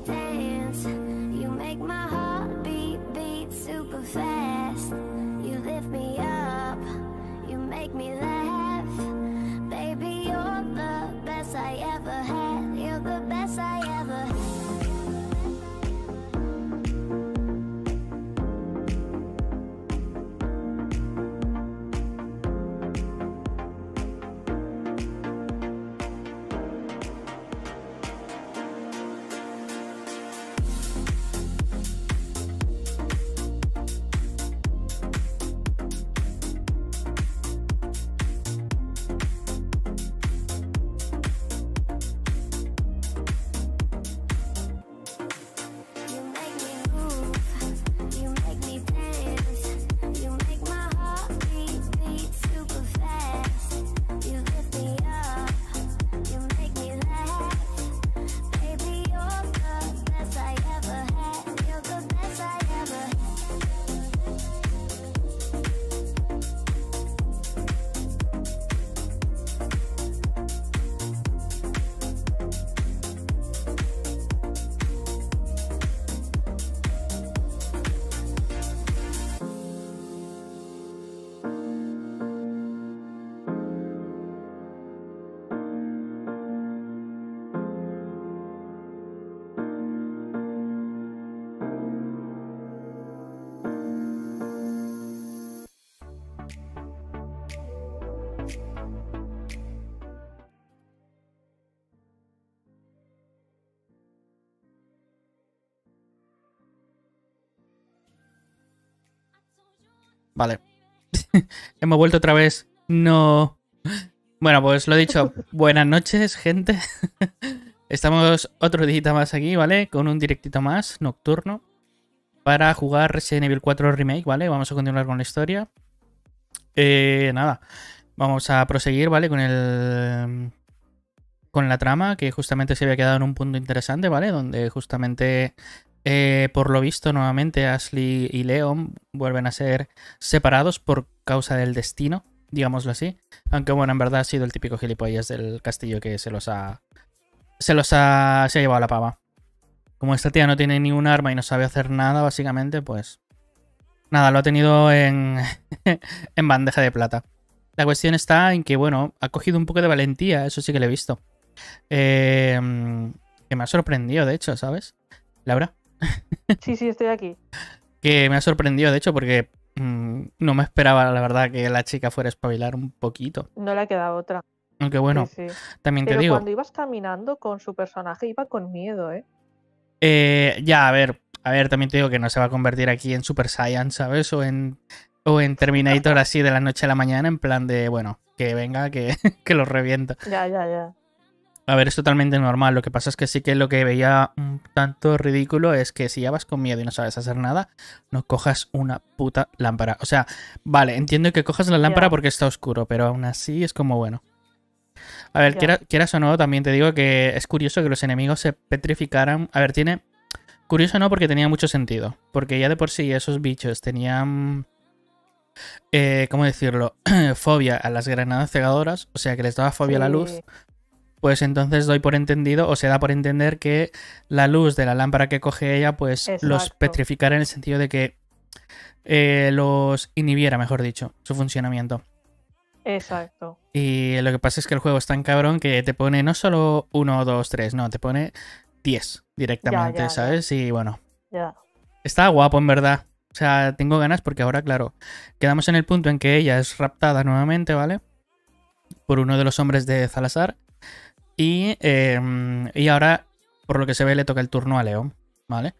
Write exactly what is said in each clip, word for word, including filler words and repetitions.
dance. You make my heart beat, beat super fast. You lift me up, you make me laugh. Baby, you're the best I ever had. You're the best I ever had. Vale. Hemos vuelto otra vez. No. Bueno, pues lo dicho. Buenas noches, gente. Estamos otro día más aquí, ¿vale? Con un directito más, nocturno. Para jugar Resident Evil cuatro Remake, ¿vale? Vamos a continuar con la historia. Eh, nada. Vamos a proseguir, ¿vale? Con el... Con la trama, que justamente se había quedado en un punto interesante, ¿vale? Donde justamente... Eh, por lo visto, nuevamente Ashley y Leon vuelven a ser separados por causa del destino, digámoslo así. Aunque bueno, en verdad ha sido el típico gilipollas del castillo que se los ha... Se los ha... Se ha llevado a la pava. Como esta tía no tiene ni un arma y no sabe hacer nada, básicamente, pues... Nada, lo ha tenido en... en bandeja de plata. La cuestión está en que, bueno, ha cogido un poco de valentía, eso sí que lo he visto. Eh... Que me ha sorprendido, de hecho, ¿sabes? Laura. Sí, sí, estoy aquí. Que me ha sorprendido, de hecho, porque mmm, no me esperaba, la verdad, que la chica fuera a espabilar un poquito. No le ha quedado otra. Aunque bueno, sí, sí. también Pero te digo... cuando ibas caminando con su personaje iba con miedo, ¿eh? Eh, ya, a ver, a ver, también te digo que no se va a convertir aquí en Super Saiyan, ¿sabes? O en, o en Terminator así de la noche a la mañana, en plan de, bueno, que venga, que, que lo reviento. Ya, ya, ya. A ver, es totalmente normal. Lo que pasa es que sí que lo que veía un tanto ridículo es que si ya vas con miedo y no sabes hacer nada, no cojas una puta lámpara. O sea, vale, entiendo que cojas la lámpara Ya. porque está oscuro, pero aún así es como bueno. A ver, Ya. quiera- quieras o no, también te digo que es curioso que los enemigos se petrificaran. A ver, tiene... Curioso no, porque tenía mucho sentido. Porque ya de por sí esos bichos tenían... Eh, ¿cómo decirlo? Fobia a las granadas cegadoras. O sea, que les daba fobia a la Sí. luz. Pues entonces doy por entendido, o se da por entender que la luz de la lámpara que coge ella, pues los Exacto. petrificara en el sentido de que eh, los inhibiera, mejor dicho, su funcionamiento. Exacto. Y lo que pasa es que el juego es tan cabrón que te pone no solo uno, dos, tres, no, te pone diez directamente, Ya, ya, ya. ¿sabes? Y bueno, Ya. está guapo en verdad. O sea, tengo ganas porque ahora, claro, quedamos en el punto en que ella es raptada nuevamente, ¿vale? Por uno de los hombres de Salazar. Y, eh, y ahora, por lo que se ve, le toca el turno a Leon, ¿vale?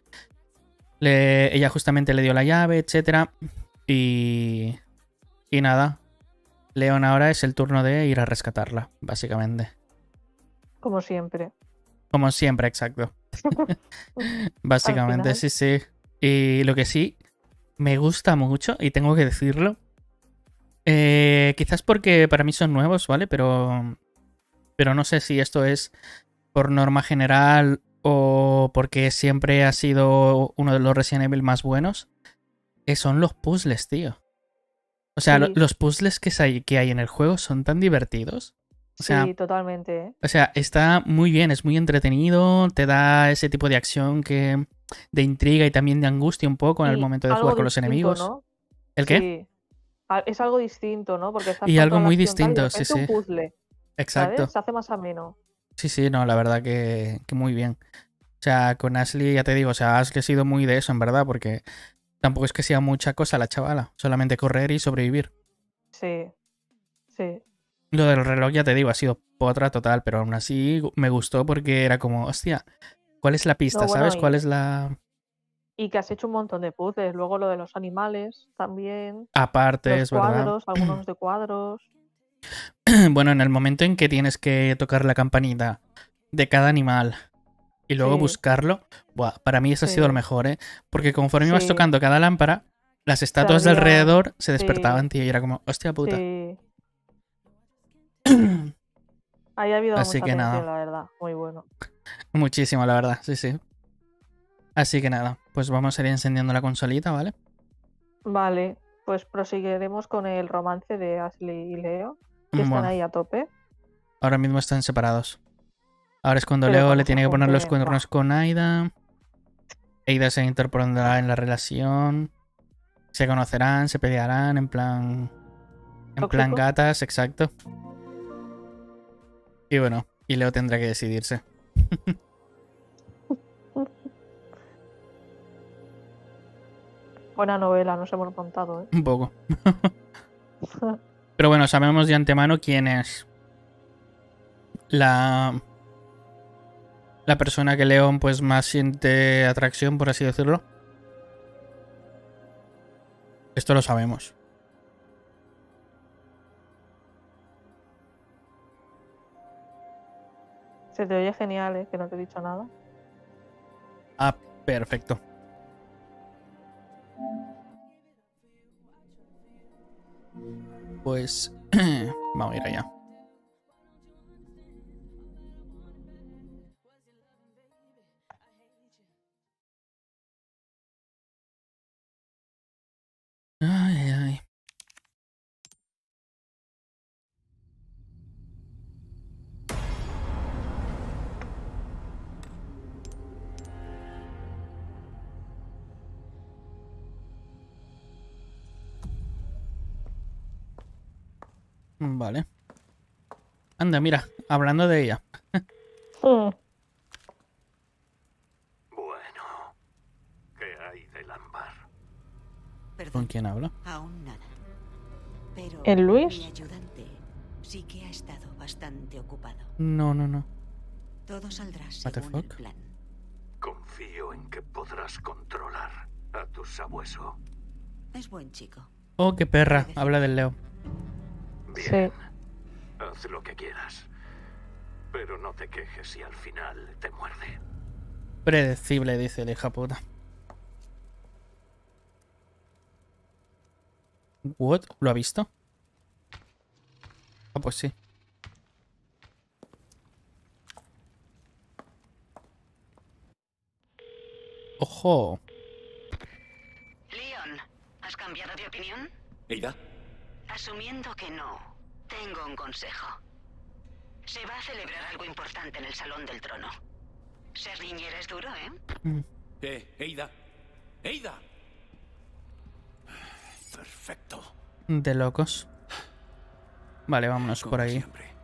Le- ella justamente le dio la llave, etcétera. Y, y nada, Leon ahora es el turno de ir a rescatarla, básicamente. Como siempre. Como siempre, exacto. Básicamente, Al sí, sí. Y lo que sí me gusta mucho, y tengo que decirlo, eh, quizás porque para mí son nuevos, ¿vale? Pero... Pero no sé si esto es por norma general o porque siempre ha sido uno de los Resident Evil más buenos. Eh, son los puzzles, tío. O sea, Sí. lo- los puzzles que hay, que hay en el juego son tan divertidos. O sea, Sí, totalmente, ¿eh? o sea, está muy bien, es muy entretenido, te da ese tipo de acción que de intriga y también de angustia un poco en el Y momento de algo jugar con los distinto, enemigos. ¿no? ¿El qué? Sí. A- Es algo distinto, ¿no? Porque estás Y algo controlando la muy acción tal y de distinto, sí, repente un sí. puzzle, Exacto. ¿sabes? Se hace más ameno. Sí, sí, no, la verdad que, que muy bien. O sea, con Ashley, ya te digo, o sea, Ashley ha sido muy de eso, en verdad, porque tampoco es que sea mucha cosa la chavala, solamente correr y sobrevivir. Sí, sí. Lo del reloj, ya te digo, ha sido potra total, pero aún así me gustó porque era como, hostia, ¿cuál es la pista? No, bueno, ¿Sabes? ¿Cuál y, es la...? y que has hecho un montón de puzzles. Luego lo de los animales también. Aparte, Los es verdad. cuadros, algunos de cuadros. Bueno, en el momento en que tienes que tocar la campanita de cada animal y luego Sí, buscarlo, buah, para mí eso ha sido lo sí, mejor, ¿eh? Porque conforme ibas sí. tocando cada lámpara, las Se estatuas de abrían. alrededor se Sí, despertaban, tío, y era como, hostia puta. sí. Ahí ha habido Así mucha que atención, nada, la verdad. Muy bueno. muchísimo, la verdad, sí, sí. Así que nada, pues vamos a ir encendiendo la consolita, ¿vale? Vale, pues proseguiremos con el romance de Ashley y Leo, que están Bueno, ahí a tope. ahora mismo están separados. Ahora es cuando Pero Leo le cuando se tiene que poner los junten, cuernos ¡buah! con Aida. Aida se interpondrá en la relación. Se conocerán, se pelearán, en plan. En plan ¿Tóxico? gatas, exacto. Y bueno, y Leo tendrá que decidirse. Buena novela, nos hemos montado, ¿eh? Un poco. Pero bueno, sabemos de antemano quién es la. La persona que León pues más siente atracción, por así decirlo. Esto lo sabemos. Se te oye genial, ¿eh? Que no te he dicho nada. Ah, perfecto. Pues vamos a ir allá. Ay, ay, ay. Vale. Anda, mira, hablando de ella. Mm. Bueno, ¿qué hay del ámbar? ¿Con Perdón, quién hablo? aún nada. Pero ¿El Luis? mi ayudante sí que ha estado bastante ocupado. No, no, no. Todo saldrá What the según el fuck? plan. Confío en que podrás controlar a tu sabueso. Es buen chico. Oh, qué perra. Habla del Leo. Bien, Sí. haz lo que quieras. Pero no te quejes si al final te muerde. Predecible, dice el hija puta. ¿What? ¿Lo ha visto? Ah, pues sí. ¡Ojo! Leon, ¿has cambiado de opinión? ¿Eida? Asumiendo que no, tengo un consejo. Se va a celebrar algo importante en el Salón del Trono. Ser niñera es duro, ¿eh? Mm, Eh, Eida. Eida. Perfecto. De locos. Vale, vámonos Como por ahí. siempre.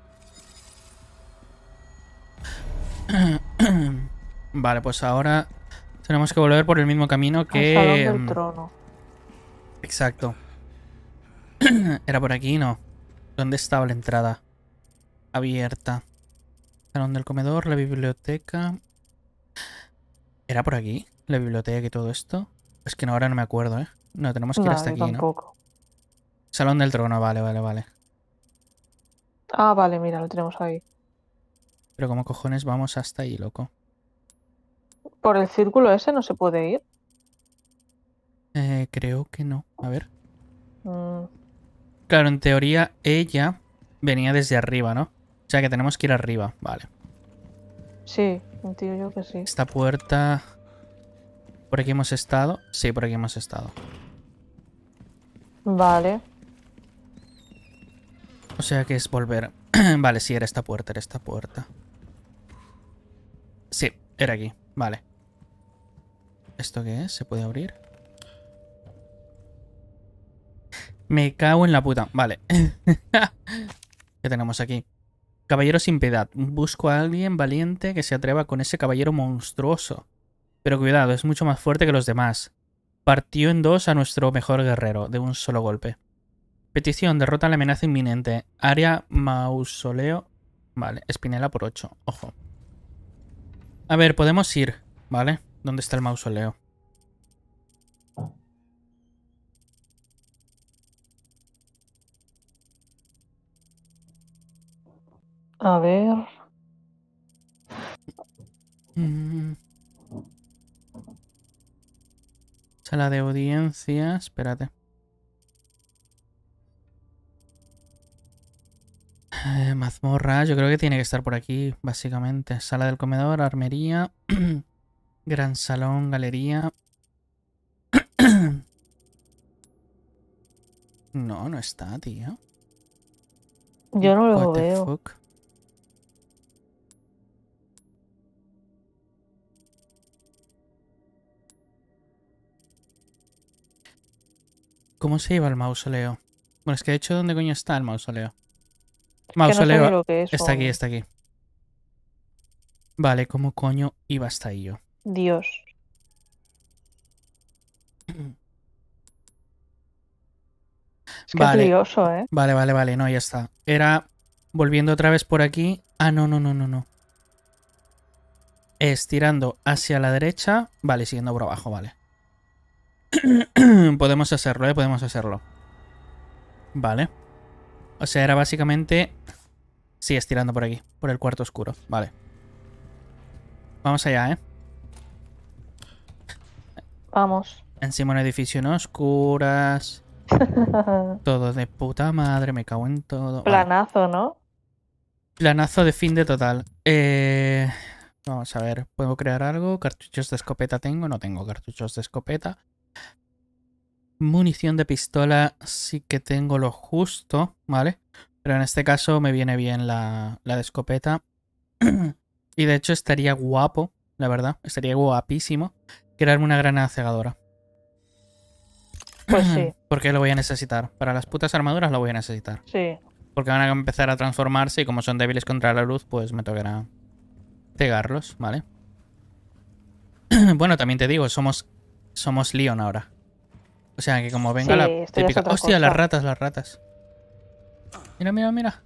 Vale, pues ahora tenemos que volver por el mismo camino Al que... Salón del mm, Trono. Exacto. Era por aquí, ¿no? ¿Dónde estaba la entrada? Abierta. Salón del comedor, la biblioteca. ¿Era por aquí? La biblioteca y todo esto. Es que no, ahora no me acuerdo, ¿eh? No, tenemos que ir No, hasta yo aquí, ¿no? tampoco. Salón del trono, vale, vale, vale. Ah, vale, mira, lo tenemos ahí. Pero ¿cómo cojones vamos hasta ahí, loco? ¿Por el círculo ese no se puede ir? Eh, creo que no. A ver. Mm, Claro, en teoría ella venía desde arriba, ¿no? O sea que tenemos que ir arriba, vale. sí, entiendo yo que sí. Esta puerta... ¿Por aquí hemos estado? Sí, por aquí hemos estado. Vale. O sea que es volver. Vale, sí, era esta puerta, era esta puerta. Sí, era aquí. Vale. ¿Esto qué es? ¿Se puede abrir? Me cago en la puta. Vale. ¿Qué tenemos aquí? Caballero sin piedad. Busco a alguien valiente que se atreva con ese caballero monstruoso. Pero cuidado, es mucho más fuerte que los demás. Partió en dos a nuestro mejor guerrero, de un solo golpe. Petición, derrota la amenaza inminente. Área mausoleo. Vale, Espinela por ocho. Ojo. A ver, podemos ir, ¿vale? ¿Dónde está el mausoleo? A ver. Mm. Sala de audiencia. Espérate. Eh, mazmorra. Yo creo que tiene que estar por aquí, básicamente. Sala del comedor, armería. Gran salón, galería. No, no está, tío. Yo no lo What the veo. fuck? ¿Cómo se lleva el mausoleo? Bueno, es que de hecho, ¿dónde coño está el mausoleo? Que no sé ni Mausoleo. lo que es. Está aquí, o- está aquí. Vale, ¿cómo coño iba hasta ahí yo? Dios. Es que Vale. es lioso, ¿eh? Vale, vale, vale, no, ya está. Era volviendo otra vez por aquí. Ah, no, no, no, no, no. Estirando hacia la derecha. Vale, siguiendo por abajo, vale. Podemos hacerlo, ¿eh? Podemos hacerlo. Vale. O sea, era básicamente... Sí, estirando por aquí, por el cuarto oscuro. Vale. Vamos allá, ¿eh? Vamos. Encima un edificio en oscuras. Todo de puta madre, me cago en todo. Vale. Planazo, ¿no? Planazo de fin de total. Eh... Vamos a ver, ¿puedo crear algo? ¿Cartuchos de escopeta tengo? No tengo cartuchos de escopeta. Munición de pistola sí que tengo lo justo, ¿vale? Pero en este caso me viene bien la, la de escopeta. Y de hecho estaría guapo, la verdad. Estaría guapísimo crearme una granada cegadora. Pues sí, Porque lo voy a necesitar. Para las putas armaduras lo voy a necesitar. sí. Porque van a empezar a transformarse y como son débiles contra la luz, pues me tocará cegarlos, ¿vale? Bueno, también te digo, somos, somos Leon ahora. O sea, que como venga Sí, la esto ya es típica... otra ¡Hostia, las cosa. ratas, las ratas! Mira, mira, mira.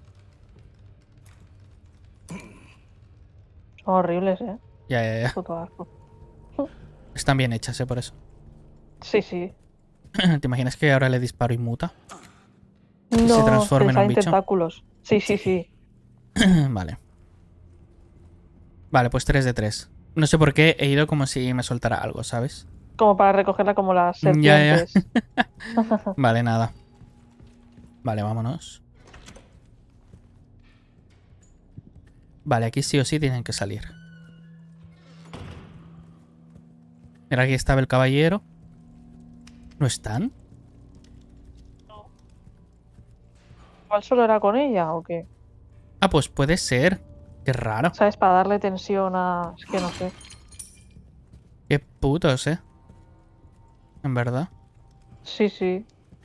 Son horribles, ¿eh? Ya, ya, ya. Puto asco. Están bien hechas, ¿eh? Por eso. Sí, sí. ¿Te imaginas que ahora le disparo y muta? No, se transforma te en un salen bicho. tentáculos. Sí, sí, sí. Vale. Vale, pues tres de tres. No sé por qué he ido como si me soltara algo, ¿sabes? Como para recogerla como las Ya, ya. serpientes. Vale, nada. Vale, vámonos. Vale, aquí sí o sí tienen que salir. Mira, aquí estaba el caballero. ¿No están? ¿Cuál solo era con ella o qué? Ah, pues puede ser. Qué raro. ¿Sabes? Para darle tensión a... Es que no sé. Qué putos, ¿eh? En verdad. Sí, sí.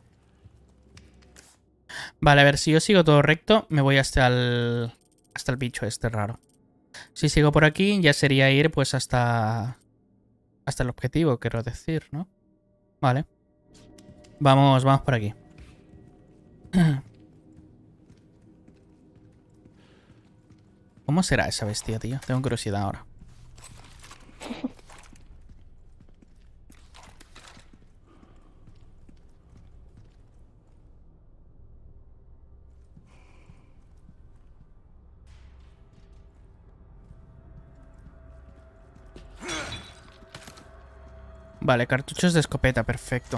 Vale, a ver, si yo sigo todo recto, me voy hasta el... Hasta el bicho este raro. Si sigo por aquí, ya sería ir pues hasta... Hasta el objetivo, quiero decir, ¿no? Vale. Vamos, vamos por aquí. ¿Cómo será esa bestia, tío? Tengo curiosidad ahora. Vale, cartuchos de escopeta, perfecto.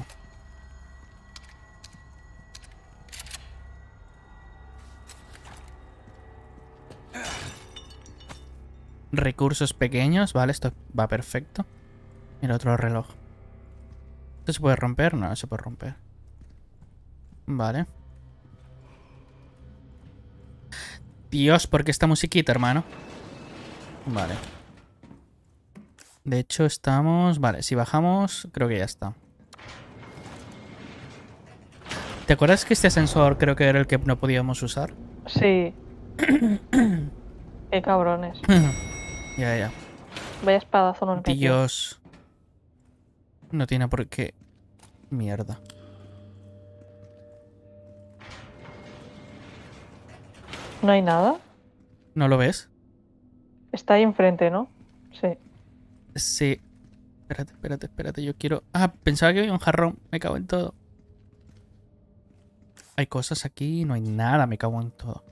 Recursos pequeños, vale, esto va perfecto. Mira, otro reloj. ¿Esto se puede romper? No, no se puede romper. Vale. Dios, ¿por qué esta musiquita, hermano? Vale. De hecho, estamos... Vale, si bajamos, creo que ya está. ¿Te acuerdas que este ascensor creo que era el que no podíamos usar? Sí. Qué cabrones. Ya, ya. Vaya espadazo no metió. Dios. No tiene por qué... Mierda. ¿No hay nada? ¿No lo ves? Está ahí enfrente, ¿no? Sí. Sí. Espérate, espérate, espérate. Yo quiero... Ah, pensaba que había un jarrón. Me cago en todo. Hay cosas aquí. No hay nada. Me cago en todo.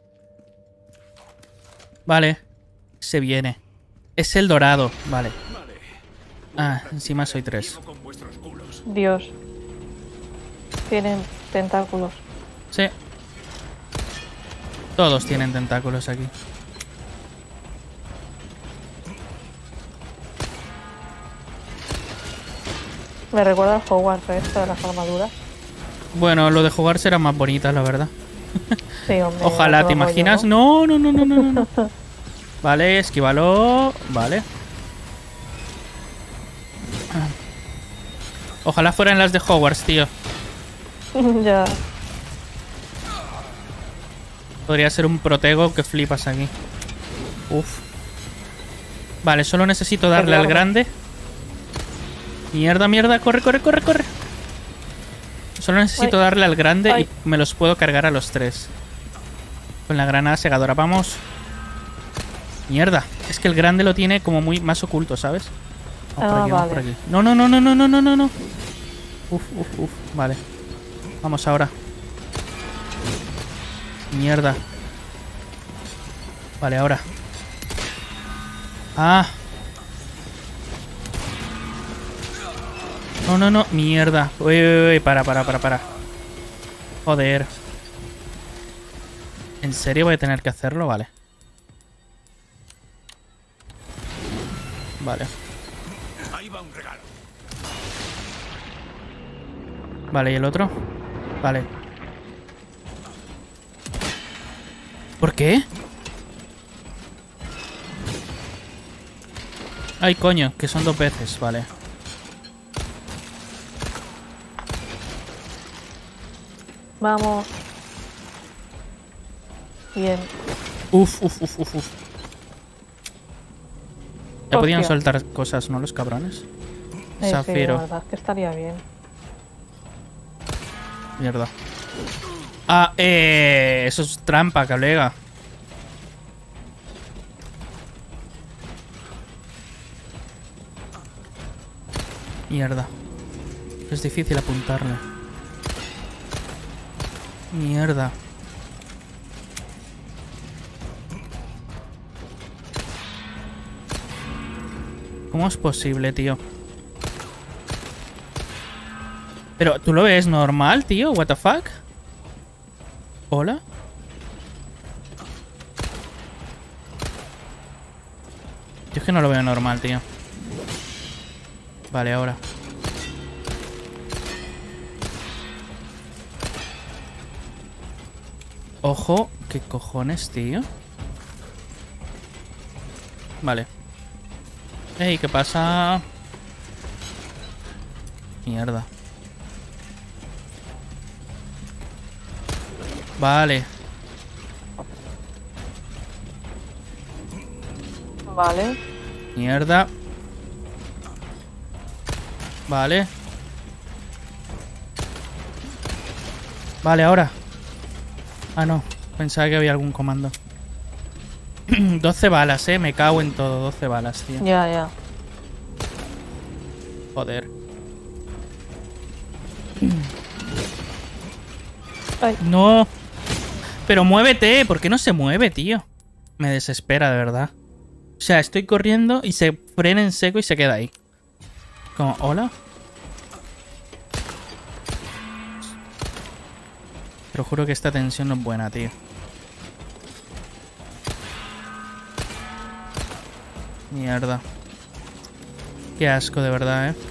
Vale. Se viene. Es el dorado. Vale. Ah, encima soy tres. Dios. Tienen tentáculos. Sí. Todos tienen tentáculos aquí. Me recuerda al Hogwarts esto de las armaduras. Bueno, lo de jugar será más bonita, la verdad. Sí, hombre. Ojalá, otro ¿te rollo, imaginas? ¿no? No, no, no, no, no, no. Vale, esquívalo. Vale. Ojalá fueran las de Hogwarts, tío. Ya. Podría ser un protego que flipas aquí. Uf. Vale, solo necesito darle al grande. Mierda, mierda. Corre, corre, corre, corre. Solo necesito Ay. darle al grande Ay. y me los puedo cargar a los tres. Con la granada segadora. Vamos. Mierda. Es que el grande lo tiene como muy más oculto, ¿sabes? Vamos por Ah, aquí, vamos por vale. aquí. No, no, no, no, no, no, no, no, no. Uf, uf, uf. Vale. Vamos ahora. Mierda. Vale, ahora. Ah. No, no, no. Mierda. Uy, uy, uy. Para, para, para, para. Joder. ¿En serio voy a tener que hacerlo? Vale. Vale. Ahí va un regalo. Vale, ¿y el otro? Vale. ¿Por qué? Ay, coño, que son dos veces, vale. Vamos. Bien. Uf, uf, uf, uf, uf. Ya podían Hostia. soltar cosas, ¿no? Los cabrones. Eh, sí, Zafiro. la verdad es que estaría bien. Mierda. Ah, eh... Eso es trampa, colega. Mierda. Es difícil apuntarle. Mierda. ¿Cómo es posible, tío? Pero, ¿tú lo ves normal, tío? What the fuck? ¿Hola? Yo es que no lo veo normal, tío. Vale, ahora. Ojo, ¿qué cojones, tío? Vale. Ey, ¿qué pasa? Mierda. Vale. Vale. Mierda. Vale. Vale, ahora. Ah, no. Pensaba que había algún comando. doce balas, eh. Me cago en todo. doce balas, tío. Ya, ya. Joder. Ay, No. Pero muévete. ¿Por qué no se mueve, tío? Me desespera, de verdad. O sea, estoy corriendo y se frena en seco y se queda ahí. Como, ¿hola? Te lo juro que esta tensión no es buena, tío. Mierda. Qué asco, de verdad, eh.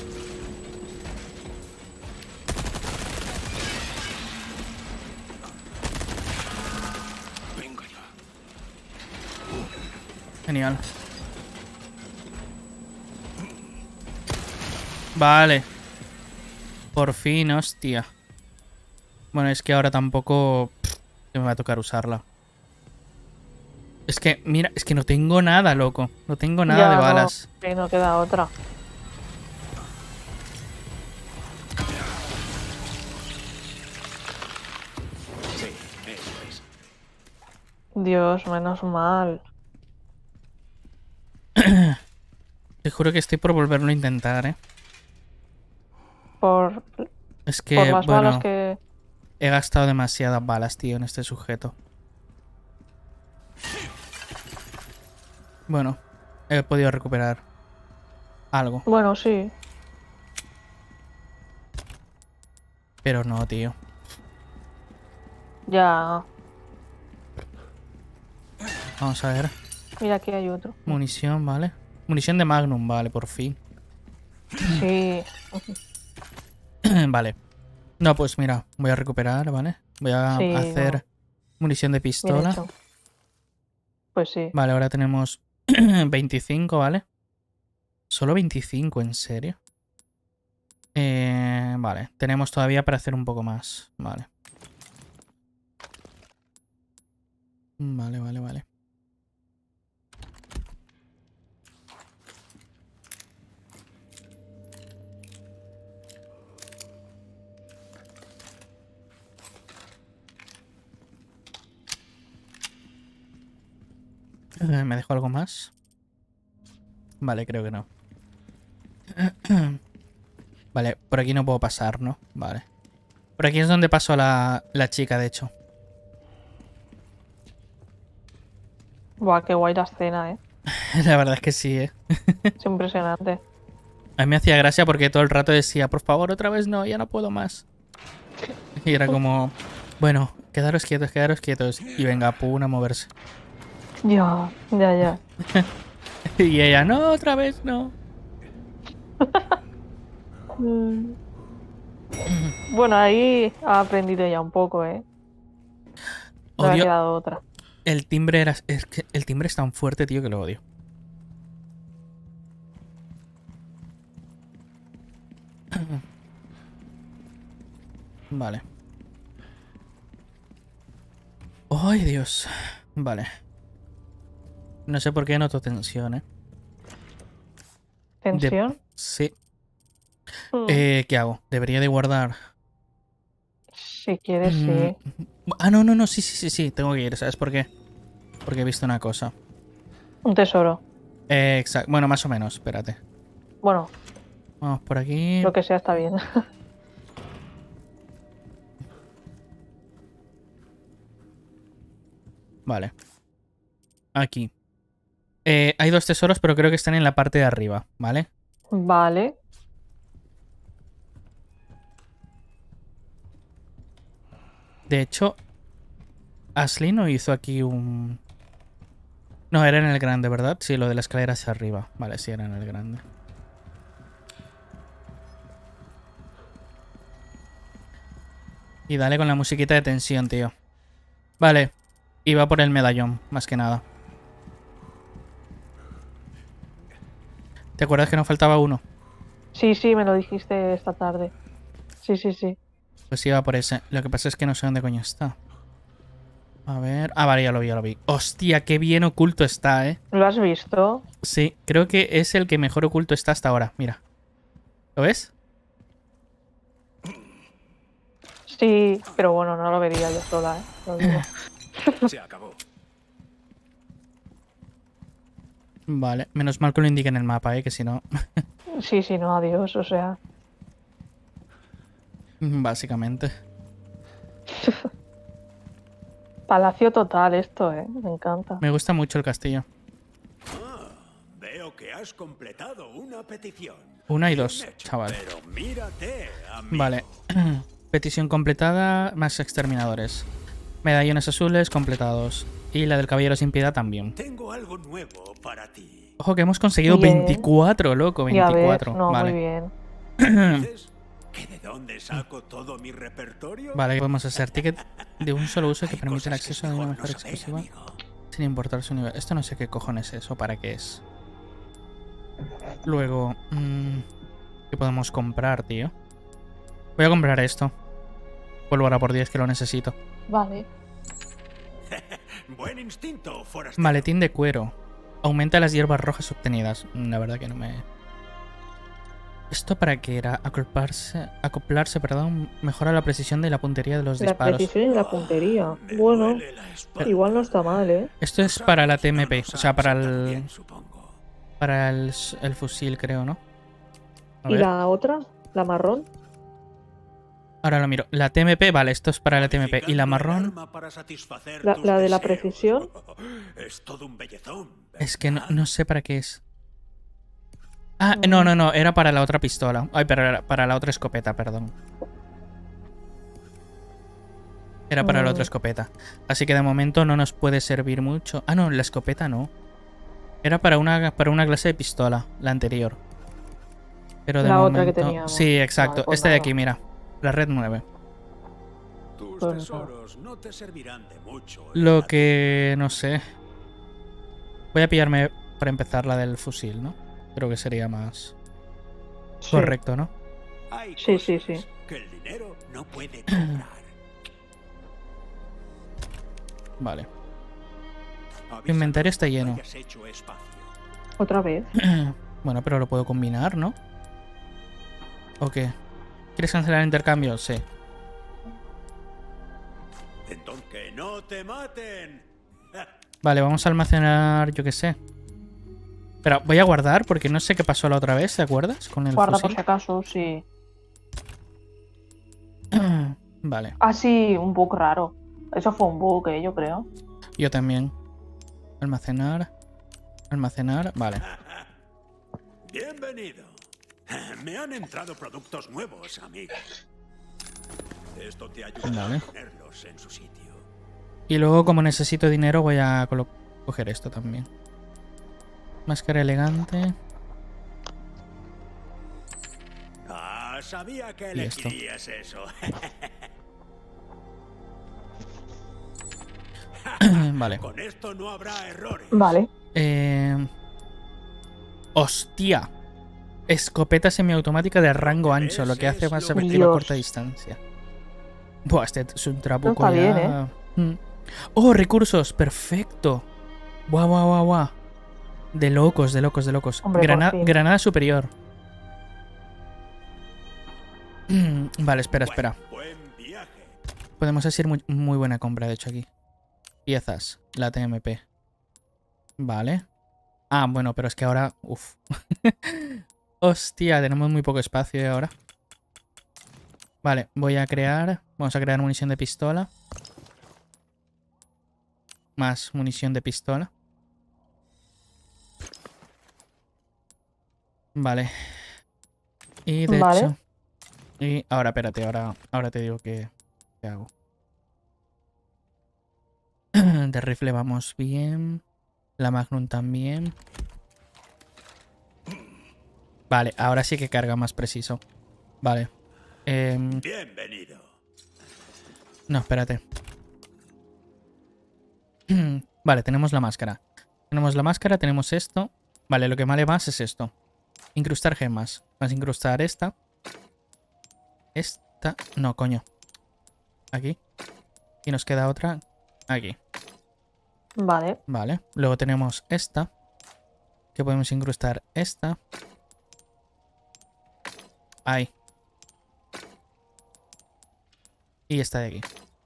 Venga ya. Genial. Vale. Por fin, hostia. Bueno, es que ahora tampoco... Pff, que me va a tocar usarla. Es que, mira, es que no tengo nada, loco. No tengo nada Ya, de no, balas. que no queda otra. Sí, eso es. Dios, menos mal. Te juro que estoy por volverlo a intentar, ¿eh? Por, Es que, por las bueno, balas que... he gastado demasiadas balas, tío, en este sujeto. Bueno, he podido recuperar algo. Bueno, sí. Pero no, tío. Ya. Vamos a ver. Mira, aquí hay otro. Munición, vale. Munición de Magnum, vale, por fin. Sí. Vale. No, pues mira, voy a recuperar, ¿vale? Voy a Sí, hacer no. munición de Bien pistola. hecho. Pues sí. Vale, ahora tenemos veinticinco, ¿vale? Solo veinticinco, ¿en serio? Eh, vale, tenemos todavía para hacer un poco más. Vale. Vale, vale, vale. Eh, ¿Me dejo algo más? Vale, creo que no. Vale, por aquí no puedo pasar, ¿no? Vale. Por aquí es donde pasó la, la chica, de hecho. Buah, qué guay la escena, ¿eh? La verdad es que sí, ¿eh? Es impresionante. A mí me hacía gracia porque todo el rato decía, por favor, otra vez no, ya no puedo más. Y era como, bueno, quedaros quietos, quedaros quietos. Y venga, pum, a moverse. Ya, ya, ya. Y ella, no, otra vez no. Mm. Bueno, ahí ha aprendido ya un poco, ¿eh? No le ha Odio quedado otra. el timbre, era, es que el timbre es tan fuerte, tío, que lo odio. Vale. ¡Ay, Dios! Vale. No sé por qué noto tensión, ¿eh? De- ¿Tensión? Sí. Mm. Eh, ¿qué hago? ¿Debería de guardar? Si quieres, sí. Mm, Ah, no, no, no, sí, sí, sí, sí. Tengo que ir, ¿sabes por qué? Porque he visto una cosa. Un tesoro. Eh, exacto. Bueno, más o menos, espérate. Bueno, Vamos por aquí. lo que sea está bien. Vale. Aquí. Eh, hay dos tesoros, pero creo que están en la parte de arriba, ¿vale? Vale. De hecho, Ashley no hizo aquí un... No, era en el grande, ¿verdad? Sí, lo de la escalera hacia arriba. Vale, sí, era en el grande. Y dale con la musiquita de tensión, tío. Vale. Iba por el medallón, más que nada. ¿Te acuerdas que nos faltaba uno? Sí, sí, me lo dijiste esta tarde. Sí, sí, sí. Pues iba por ese. Lo que pasa es que no sé dónde coño está. A ver... Ah, vale, ya lo vi, ya lo vi. Hostia, qué bien oculto está, ¿eh? ¿Lo has visto? Sí, creo que es el que mejor oculto está hasta ahora. Mira. ¿Lo ves? Sí, pero bueno, no lo vería yo sola, ¿eh? Lo digo. Se acabó. Vale. Menos mal que lo indique en el mapa, ¿eh? Que si no... Sí, sí, no, adiós, o sea. Básicamente. Palacio total esto, ¿eh? Me encanta. Me gusta mucho el castillo. Ah, veo que has completado una petición. Una y Bien dos, hecho, chaval. Pero mírate, amigo. Vale. Petición completada, más exterminadores. Medallones azules completados. Y la del caballero sin piedad también. Tengo algo nuevo para ti. Ojo que hemos conseguido Bien. veinticuatro, loco. Ya ves, veinticuatro. no, Vale. muy bien. ¿Dices que de dónde saco todo mi repertorio? Vale, ¿qué podemos hacer? Ticket de un solo uso que Hay permite el cosas que es acceso a una mejor mejor no saber, exclusiva. amigo. Sin importar su nivel. Esto no sé qué cojones es o para qué es. Luego... Mmm, ¿qué podemos comprar, tío? Voy a comprar esto. Vuelvo ahora por diez que lo necesito. Vale. Buen instinto, forastero. Maletín de cuero. Aumenta las hierbas rojas obtenidas. La verdad que no me... ¿Esto para qué era? Acoplarse, acoplarse, perdón, mejora la precisión de la puntería de los La disparos. precisión y la puntería. Me Bueno, duele la espalda. igual no está mal, ¿eh? Esto es para la T M P, Usamos o sea, para el también, supongo. para el, el fusil, creo, ¿no? A ¿Y ver, la otra? ¿La marrón? ahora lo miro. La T M P, vale, esto es para la T M P. Y la Modificando el marrón, arma para satisfacer La- tus la de la deseos. precisión. Es todo un bellezón. es que no, ¿verdad? no sé para qué es. Ah, no, no, no, era para la otra pistola. Ay, pero era para la otra escopeta, perdón. Era para la otra Mm. escopeta. Así que de momento no nos puede servir mucho. Ah, no, la escopeta no. Era para una, para una clase de pistola, la anterior. Pero de La otra que momento... teníamos. Sí, exacto. Vale, pues este de nada. aquí, mira. La red nueve. Tus Pues no. tesoros no te servirán de mucho. en Lo la que... no sé. Voy a pillarme para empezar la del fusil, ¿no? Creo que sería más Sí. correcto, ¿no? Hay Sí, sí, cosas sí. que el dinero no puede comprar. Vale. Avísanos inventario está cuando lleno. hayas hecho espacio. Otra vez. Bueno, pero lo puedo combinar, ¿no? ¿O qué? ¿Quieres cancelar el intercambio? Sí. Entonces, que no te maten. Vale, vamos a almacenar, yo qué sé. Pero voy a guardar porque no sé qué pasó la otra vez, ¿te acuerdas? Con el Guarda por fusil. si acaso, sí. Vale, Ah, sí, un bug raro. Eso fue un bug, eh, yo creo. yo también. Almacenar. Almacenar, vale. Bienvenido. Me han entrado productos nuevos, amigo. Esto te ayuda Vale. a ponerlos en su sitio. Y luego, como necesito dinero, voy a colo- coger esto también. Máscara elegante. Ah, sabía que Y esto. elegirías eso. Vale. Con esto no habrá errores. Vale. Eh... Hostia. Escopeta semiautomática de rango ancho, lo que hace más efectiva a Dios. corta distancia. Buah, este es un trabuco No está ya. bien, Mm. Oh, recursos, perfecto. Guau, guau, guau, guau. De locos, de locos, de locos. Hombre, por Grana- fin. granada superior. Mm, Vale, espera, espera. Buen viaje. Podemos hacer muy, muy buena compra, de hecho, aquí. Piezas, la T M P. Vale. Ah, bueno, pero es que ahora... Uf. Hostia, tenemos muy poco espacio ahora. Vale, voy a crear... Vamos a crear munición de pistola. Más munición de pistola. Vale. Y de Vale. hecho... Y ahora, espérate, ahora, ahora te digo qué, qué hago. De rifle vamos bien. La Magnum también. Vale, ahora sí que carga más preciso. Vale. Em, Bienvenido. no, espérate. Vale, tenemos la máscara. Tenemos la máscara, tenemos esto. Vale, lo que vale más es esto. Incrustar gemas. Vamos a incrustar esta. Esta. No, coño. Aquí. Y nos queda otra aquí. Vale. Vale. Luego tenemos esta. Que podemos incrustar esta. Ahí. Y esta de aquí.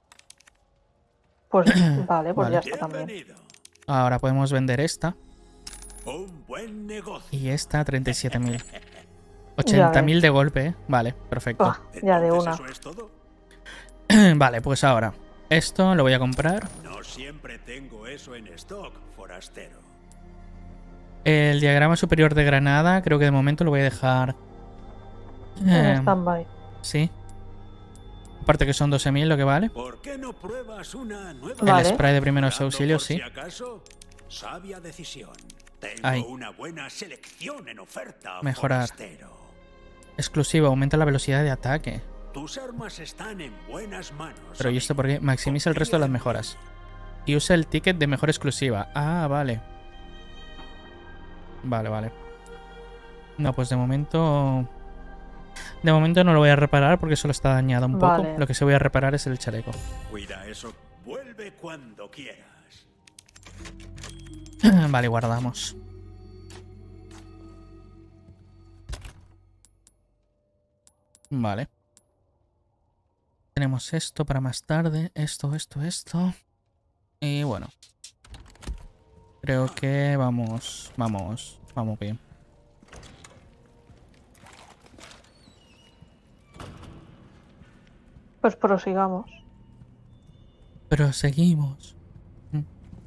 Pues vale, pues Vale. ya está también. Bienvenido. Ahora podemos vender esta. Un buen negocio. Y esta, treinta y siete mil. ochenta mil de golpe, ¿eh? Vale, perfecto. Ah, ya de Entonces, una. ¿eso es todo? Vale, pues ahora. Esto lo voy a comprar. No siempre tengo eso en stock, forastero. El diagrama superior de granada, creo que de momento lo voy a dejar. En eh, stand-by. sí. Aparte que son doce mil lo que vale. ¿Por qué no pruebas una nueva? Vale. El spray de primeros Dando auxilios, por sí. Si acaso, sabia decisión. Tengo Ahí. una buena selección en oferta, Mejorar. forastero. Exclusivo, aumenta la velocidad de ataque. Tus armas están en buenas manos. Pero ¿y esto por qué? Maximiza el resto de las mejoras. y usa el ticket de mejor exclusiva. Ah, vale. Vale, vale. No, pues de momento... De momento no lo voy a reparar porque solo está dañado un poco. Vale. Lo que sí voy a reparar es el chaleco. Cuida eso. Vuelve cuando quieras. Vale, guardamos. Vale. Tenemos esto para más tarde. Esto, esto, esto. Y bueno. Creo que vamos... Vamos... Vamos bien. Pues prosigamos. Pero seguimos. Mm.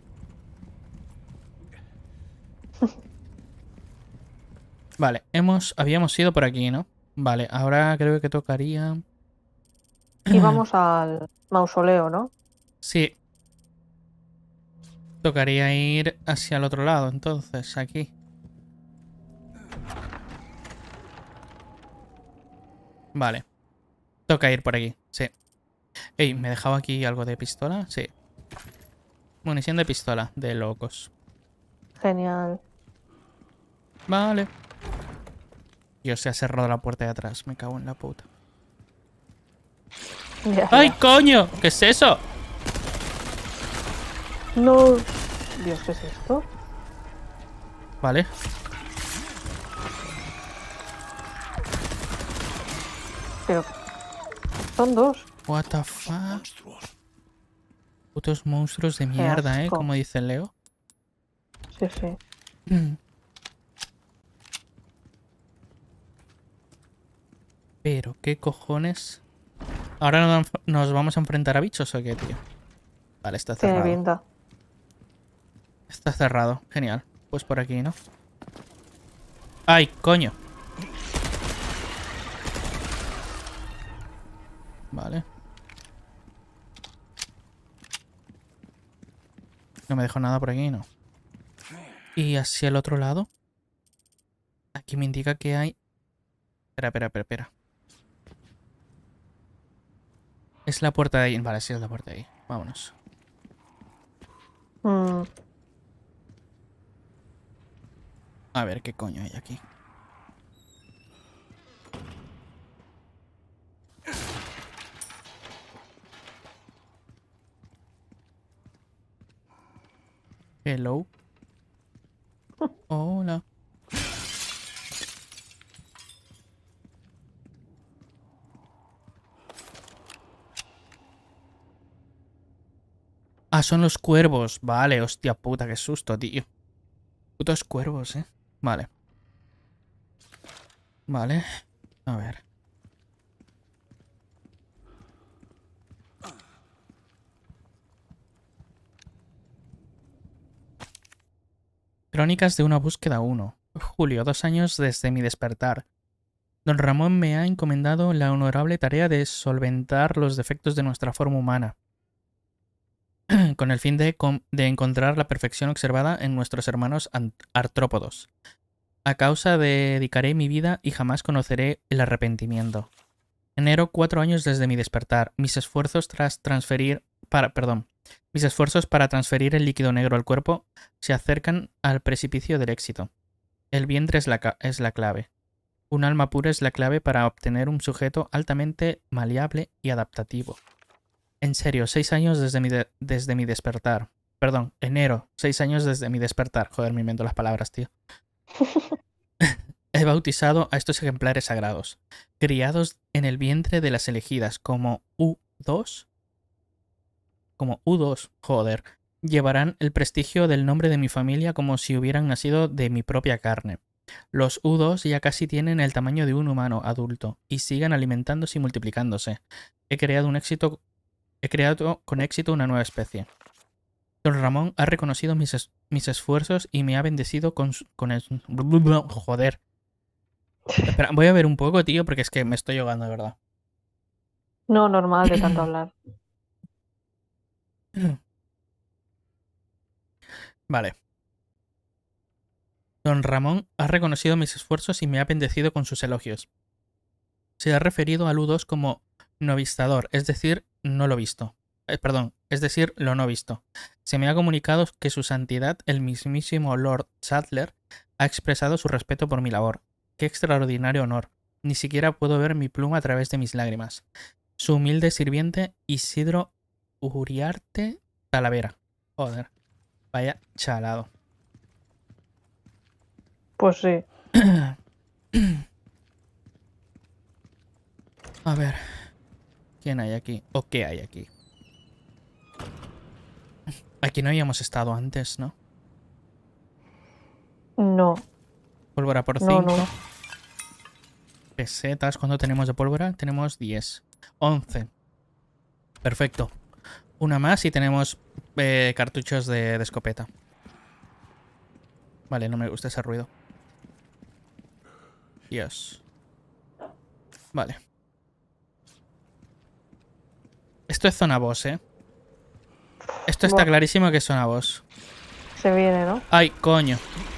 Vale, hemos... Habíamos ido por aquí, ¿no? Vale, ahora creo que tocaría... Y vamos al mausoleo, ¿no? Sí. Tocaría ir hacia el otro lado, entonces, aquí. Vale. Toca ir por aquí, sí. Ey, ¿me he dejado aquí algo de pistola? Sí. Munición de pistola, de locos. Genial. Vale. Dios, se ha cerrado la puerta de atrás. Me cago en la puta. Ya, ¡Ay, ya. coño! ¿Qué es eso? No. Dios, ¿qué es esto? Vale. Pero... Son dos. What the fuck? Monstruos. Putos monstruos de mierda, ¿eh? asco. Como dice Leo. Sí, sí. Pero, ¿qué cojones? ¿Ahora no- nos vamos a enfrentar a bichos o qué, tío? Vale, está Tiene cerrado. pinta. Está cerrado. Genial. Pues por aquí, ¿no? ¡Ay, coño! Vale. No me dejo nada por aquí, ¿no? Y hacia el otro lado. Aquí me indica que hay... Espera, espera, espera, espera. Es la puerta de ahí. Vale, sí es la puerta de ahí. Vámonos. Mm, A ver qué coño hay aquí. Hello. Hola. Ah, son los cuervos. Vale, hostia puta, qué susto, tío. Putos cuervos, eh. Vale. Vale. A ver. Crónicas de una búsqueda uno. Julio, dos años desde mi despertar. Don Ramón me ha encomendado la honorable tarea de solventar los defectos de nuestra forma humana, con el fin de, de encontrar la perfección observada en nuestros hermanos artrópodos. A causa de dedicaré mi vida y jamás conoceré el arrepentimiento. Enero, cuatro años desde mi despertar. Mis esfuerzos tras transferir... Para, perdón. Mis esfuerzos para transferir el líquido negro al cuerpo se acercan al precipicio del éxito. El vientre es la, es la clave. Un alma pura es la clave para obtener un sujeto altamente maleable y adaptativo. En serio, seis años desde mi, de desde mi despertar. Perdón, enero, seis años desde mi despertar. Joder, me invento las palabras, tío. He bautizado a estos ejemplares sagrados, criados en el vientre de las elegidas como U dos. Como U dos, joder. Llevarán el prestigio del nombre de mi familia como si hubieran nacido de mi propia carne. Los U dos ya casi tienen el tamaño de un humano adulto y siguen alimentándose y multiplicándose. He creado un éxito... He creado con éxito una nueva especie. Don Ramón ha reconocido mis, es mis esfuerzos y me ha bendecido con, con el... Joder. Espera, voy a ver un poco, tío, porque es que me estoy ahogando, de verdad. no, normal de tanto hablar. Vale. Don Ramón ha reconocido mis esfuerzos y me ha bendecido con sus elogios. Se ha referido al U dos como novistador, es decir, no lo visto. Eh, perdón, es decir, lo no visto. Se me ha comunicado que su santidad, el mismísimo Lord Sadler, ha expresado su respeto por mi labor. ¡Qué extraordinario honor! Ni siquiera puedo ver mi pluma a través de mis lágrimas. Su humilde sirviente Isidro Uriarte Talavera. Joder, vaya chalado. Pues sí. A ver, ¿quién hay aquí? ¿O qué hay aquí? Aquí no habíamos estado antes, ¿no? No. Pólvora por No, cinco. no. Pesetas, ¿cuánto tenemos de pólvora? Tenemos diez. once. Perfecto. Una más y tenemos eh, cartuchos de, de escopeta. Vale, no me gusta ese ruido. Dios. Vale. Esto es zona boss, ¿eh? Esto está Buah. clarísimo que es zona boss. Se viene, ¿no? ¡Ay, coño!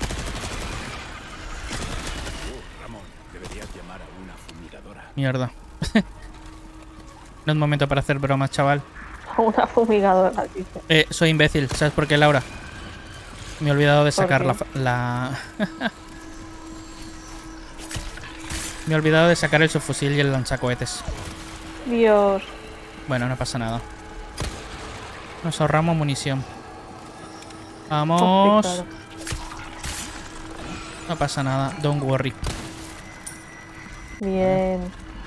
Ramón, deberías llamar a una fumigadora. Mierda. No es momento para hacer bromas, chaval. Una fumigadora, dice. Eh, soy imbécil. ¿Sabes por qué, Laura? Me he olvidado de ¿Por sacar qué? la... fa- la... Me he olvidado de sacar el subfusil y el lanzacohetes. Dios. Bueno, no pasa nada. Nos ahorramos munición. Vamos. Complicado. No pasa nada. Don't worry. Bien.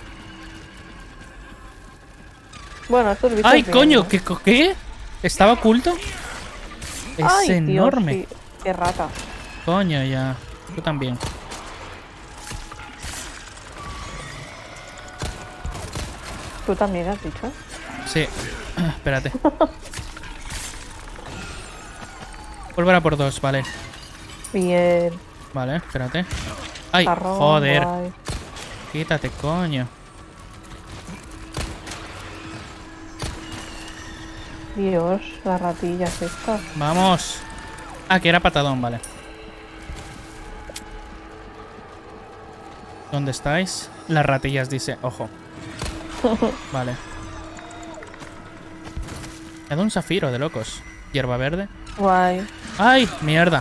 Bueno, estos bichos ¡Ay, vienen, coño! ¿no? ¿Qué, co- ¿Qué? ¿Estaba oculto? Es Ay, Dios, enorme. sí. Qué rata. Coño, ya. Tú también. ¿Tú también has dicho? Sí. Espérate. Pólvora por dos, vale. Bien. Vale, espérate. ¡Ay, Jarrón, joder! guay. Quítate, coño. Dios, las ratillas estas. Vamos. Ah, que era patadón, vale. ¿Dónde estáis? Las ratillas, dice. Ojo. Vale. Me ha dado un zafiro de locos. Hierba verde. Guay. ¡Ay! ¡Mierda!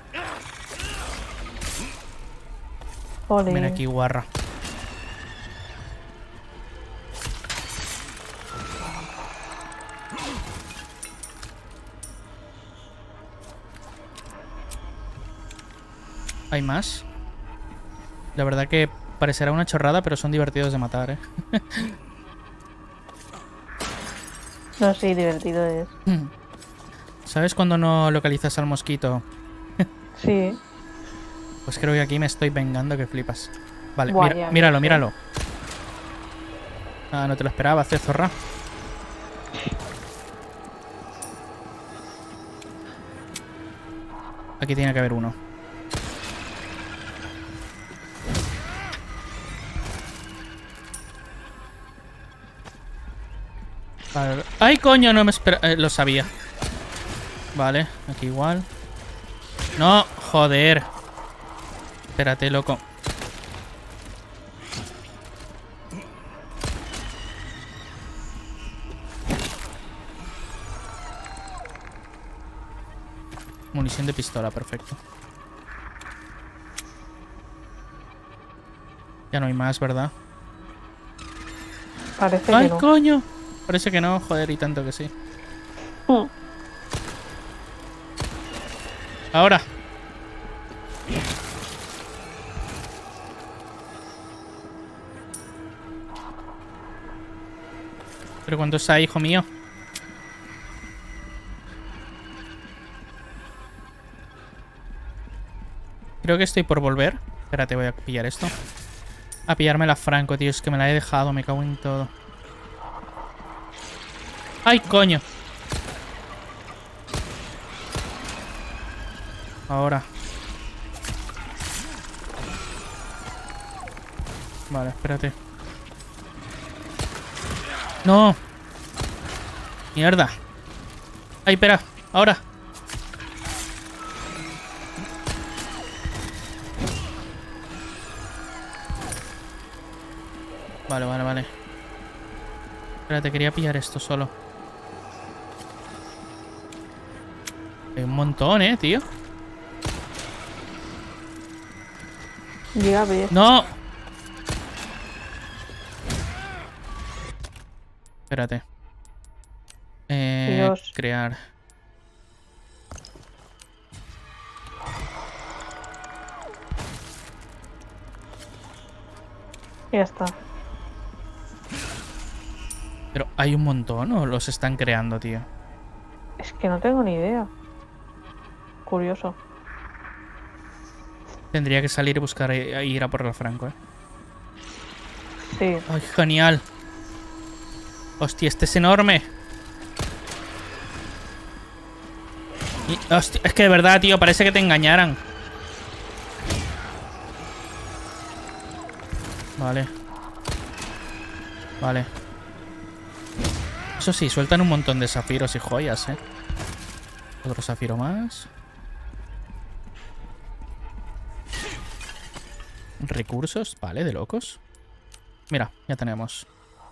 Jolín. Ven aquí, guarra. ¿Hay más? La verdad que parecerá una chorrada, pero son divertidos de matar, ¿eh? No, sí, divertido es. ¿Sabes cuando no localizas al mosquito? Sí. Pues creo que aquí me estoy vengando que flipas. Vale, Buah, mira- ya, míralo, ya sé. míralo. Ah, no te lo esperaba, hace zorra. Aquí tiene que haber uno. Vale. ¡Ay, coño! No me esperaba. Eh, lo sabía. Vale, aquí igual. No, joder. Espérate, loco. Munición de pistola, perfecto. Ya no hay más, ¿verdad? Parece ¡Ay, que no. coño! Parece que no, joder, y tanto que sí. Mm. Ahora. ¿Pero cuántos hay, hijo mío? Creo que estoy por volver. Espérate, voy a pillar esto. A pillarme la Franco, tío. Es que me la he dejado, me cago en todo. ¡Ay, coño! Ahora. Vale, espérate. ¡No! ¡Mierda! ¡Ay, espera! ¡Ahora! Vale, vale, vale. Espérate, quería pillar esto solo. Hay un montón, eh, tío. Ya ves. ¡No! Espérate. Eh, Dios. crear. Ya está. Pero hay un montón, ¿o los están creando, tío? Es que no tengo ni idea. Curioso. Tendría que salir y buscar e ir a por el Franco, eh. Sí. ¡Ay, genial! Hostia, este es enorme. Y, hostia, es que de verdad, tío, parece que te engañaran. Vale. Vale. Eso sí, sueltan un montón de zafiros y joyas, eh. Otro zafiro más. Recursos, vale, de locos. Mira, ya tenemos.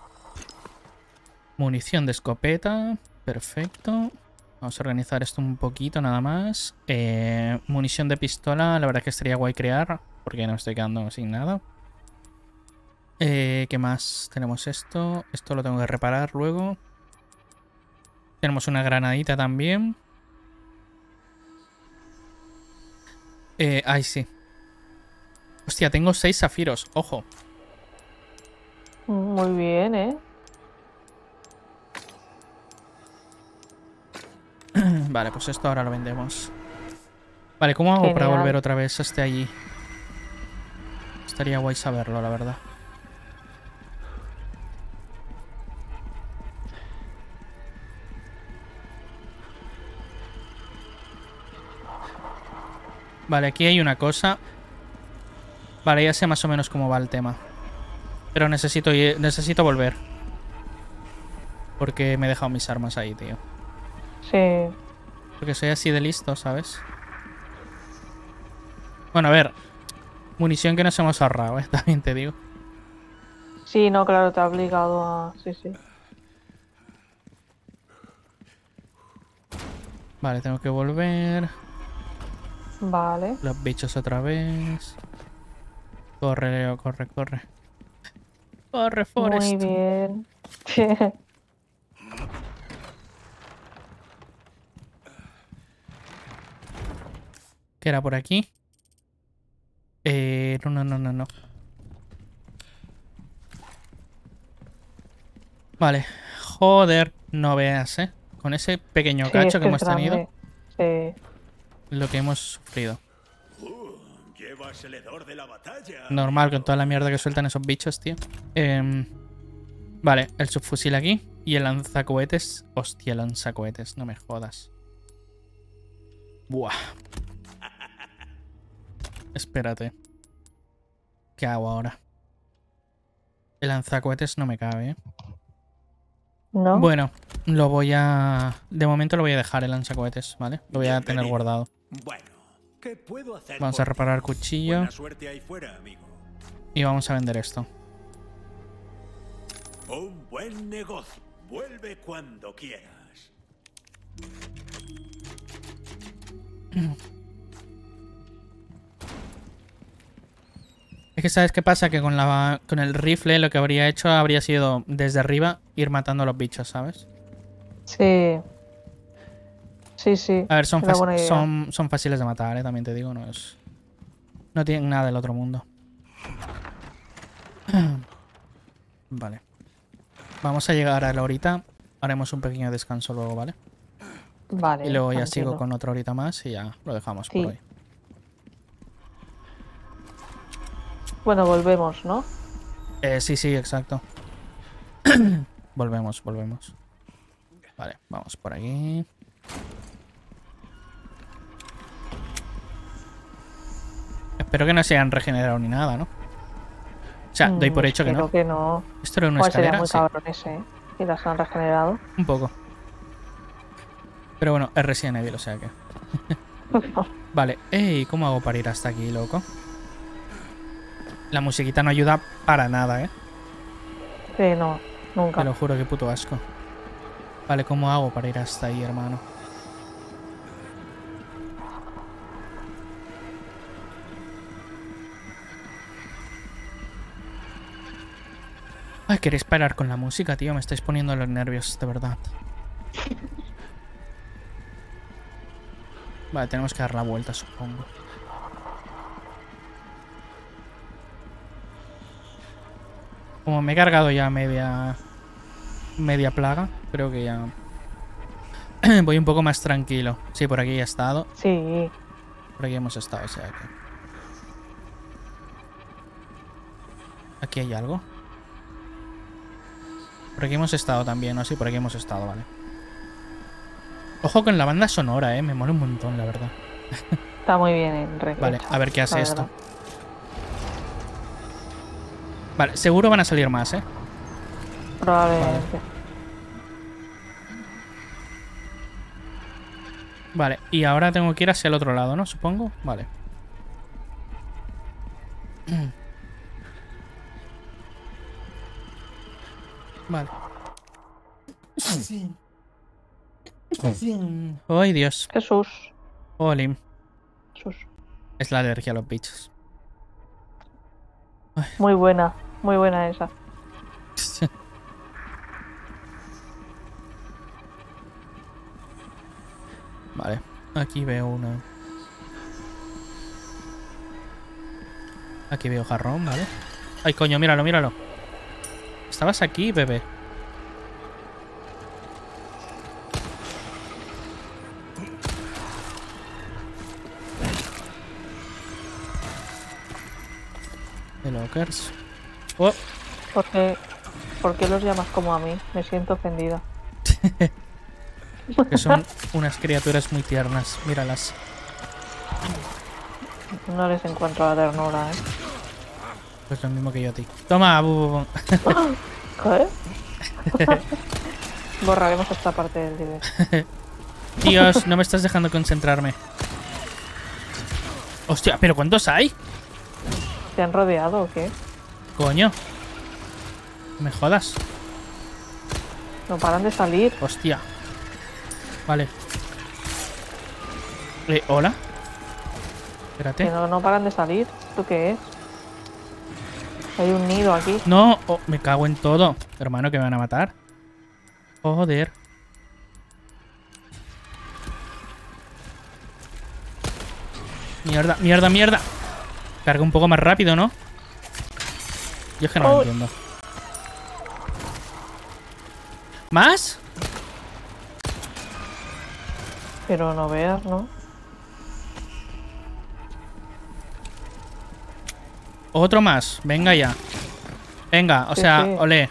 Munición de escopeta. Perfecto. Vamos a organizar esto un poquito nada más. Eh, munición de pistola, la verdad que estaría guay crear, porque no me estoy quedando sin nada. Eh, ¿Qué más? Tenemos esto. Esto lo tengo que reparar luego. Tenemos una granadita también. Eh, ay, sí. Hostia, tengo seis zafiros. Ojo. Muy bien, ¿eh? Vale, pues esto ahora lo vendemos. Vale, ¿cómo hago para Genial. volver otra vez hasta allí? Estaría guay saberlo, la verdad. Vale, aquí hay una cosa. Vale, ya sé más o menos cómo va el tema. Pero necesito, ir- necesito volver. Porque me he dejado mis armas ahí, tío. Sí. Porque soy así de listo, ¿sabes? Bueno, a ver. Munición que nos hemos ahorrado, ¿eh? También te digo. Sí, no, claro, te ha obligado a... Sí, sí. Vale, tengo que volver. Vale. Los bichos otra vez. Corre, Leo, corre, corre. Corre, Forest. Muy bien. ¿Qué era por aquí? Eh, no, no, no, no, no. Vale. Joder, no veas, ¿eh? Con ese pequeño Sí, cacho es que que hemos es tenido, grande. Sí. lo que hemos sufrido. Uh, llevas el hedor de la batalla. Normal, con toda la mierda que sueltan esos bichos, tío. Em, vale, el subfusil aquí. Y el lanzacohetes. Hostia, el lanzacohetes, no me jodas. Buah. Espérate. ¿Qué hago ahora? El lanzacohetes no me cabe, ¿eh? ¿No? Bueno, lo voy a... De momento lo voy a dejar el lanzacohetes, ¿vale? Lo voy a tener Bienvenido. guardado. Bueno, ¿qué puedo hacer? Vamos por a reparar ti? cuchillo. Buena suerte ahí fuera, amigo. Y vamos a vender esto. Un buen negocio. Vuelve cuando quieras. Es que ¿sabes qué pasa? Que con, la, con el rifle lo que habría hecho habría sido desde arriba ir matando a los bichos, ¿sabes? Sí. Sí, sí. A ver, son, Era faci- buena idea. son, son fáciles de matar, ¿eh? También te digo, no es... No tienen nada del otro mundo. Vale. Vamos a llegar a la horita. Haremos un pequeño descanso luego, ¿vale? Vale. Y luego ya tranquilo. sigo con otra horita más y ya lo dejamos Sí. por hoy. Bueno, volvemos, ¿no? Eh, sí, sí, exacto. Volvemos, volvemos. Vale, vamos por aquí. Espero que no se hayan regenerado ni nada, ¿no? O sea, doy por Mm, hecho que espero no. que no. ¿Esto era una Pues sería escalera? muy Sí, cabrón ese, ¿eh? Y las han regenerado. un poco. Pero bueno, es Resident Evil, o sea que... Vale, ey, ¿cómo hago para ir hasta aquí, loco? La musiquita no ayuda para nada, ¿eh? Sí, no, nunca. Te lo juro, qué puto asco. Vale, ¿cómo hago para ir hasta ahí, hermano? Ay, queréis parar con la música, tío. Me estáis poniendo los nervios, de verdad. Vale, tenemos que dar la vuelta, supongo. Como me he cargado ya media... Media plaga, creo que ya... Voy un poco más tranquilo. Sí, por aquí he estado. Sí. Por aquí hemos estado, o sea que... Aquí hay algo. Por aquí hemos estado también, ¿no? Sí, por aquí hemos estado, vale. Ojo con la banda sonora, eh. Me mola un montón, la verdad. Está muy bien, Enrique. Vale, a ver qué hace esto. Vale, seguro van a salir más, eh. Probablemente. Vale, y ahora tengo que ir hacia el otro lado, ¿no? Supongo. Vale. Vale. ¡Ay, Dios! Jesús. Oli. Jesús. Es la alergia a los bichos. Muy buena, muy buena esa. Vale, aquí veo una. Aquí veo jarrón, ¿vale? Ay, coño, míralo, míralo. Estabas aquí, bebé. De lockers. Oh. ¿Por qué, ¿Por qué los llamas como a mí? Me siento ofendida. Que son unas criaturas muy tiernas. Míralas. No les encuentro la ternura, ¿eh? Pues lo mismo que yo a ti. Toma, bu, bu, bu. ¿Qué? Borraremos esta parte del vídeo. Dios, no me estás dejando concentrarme. Hostia, ¿pero cuántos hay? ¿Te han rodeado o qué? Coño. No me jodas. No paran de salir. Hostia. Vale. Eh, ¿hola? Espérate. Que no, no paran de salir. ¿Esto qué es? Hay un nido aquí. No, oh, me cago en todo. Hermano, que me van a matar. Joder. Mierda, mierda, mierda. Carga un poco más rápido, ¿no? Yo es que no lo Oh. entiendo. ¿Más? Pero no veas, ¿no? Otro más. Venga ya. Venga, o Sí, sea, sí. olé.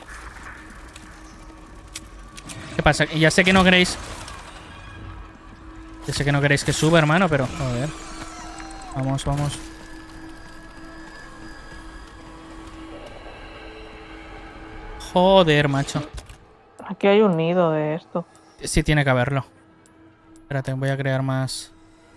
¿Qué pasa? Ya sé que no queréis... Ya sé que no queréis que suba, hermano, pero... Joder. Vamos, vamos. Joder, macho. Aquí hay un nido de esto. Sí, tiene que haberlo. Espérate, voy a crear más...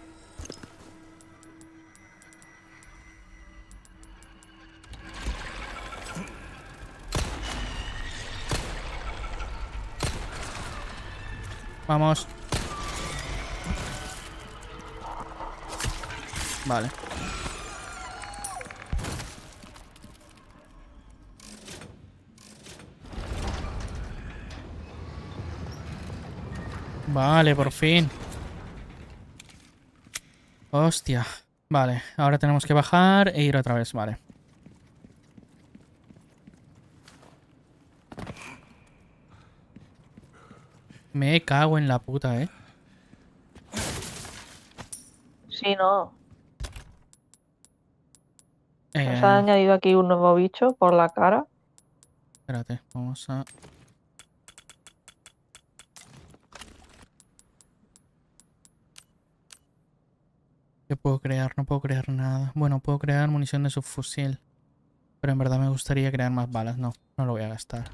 Vamos. Vale. Vale, por fin. Hostia. Vale, ahora tenemos que bajar e ir otra vez, vale. Me cago en la puta, eh. Sí, no. Eh, Nos han añadido aquí un nuevo bicho por la cara. Espérate, vamos a... ¿Qué puedo crear? No puedo crear nada. Bueno, puedo crear munición de subfusil. Pero en verdad me gustaría crear más balas. No, no lo voy a gastar.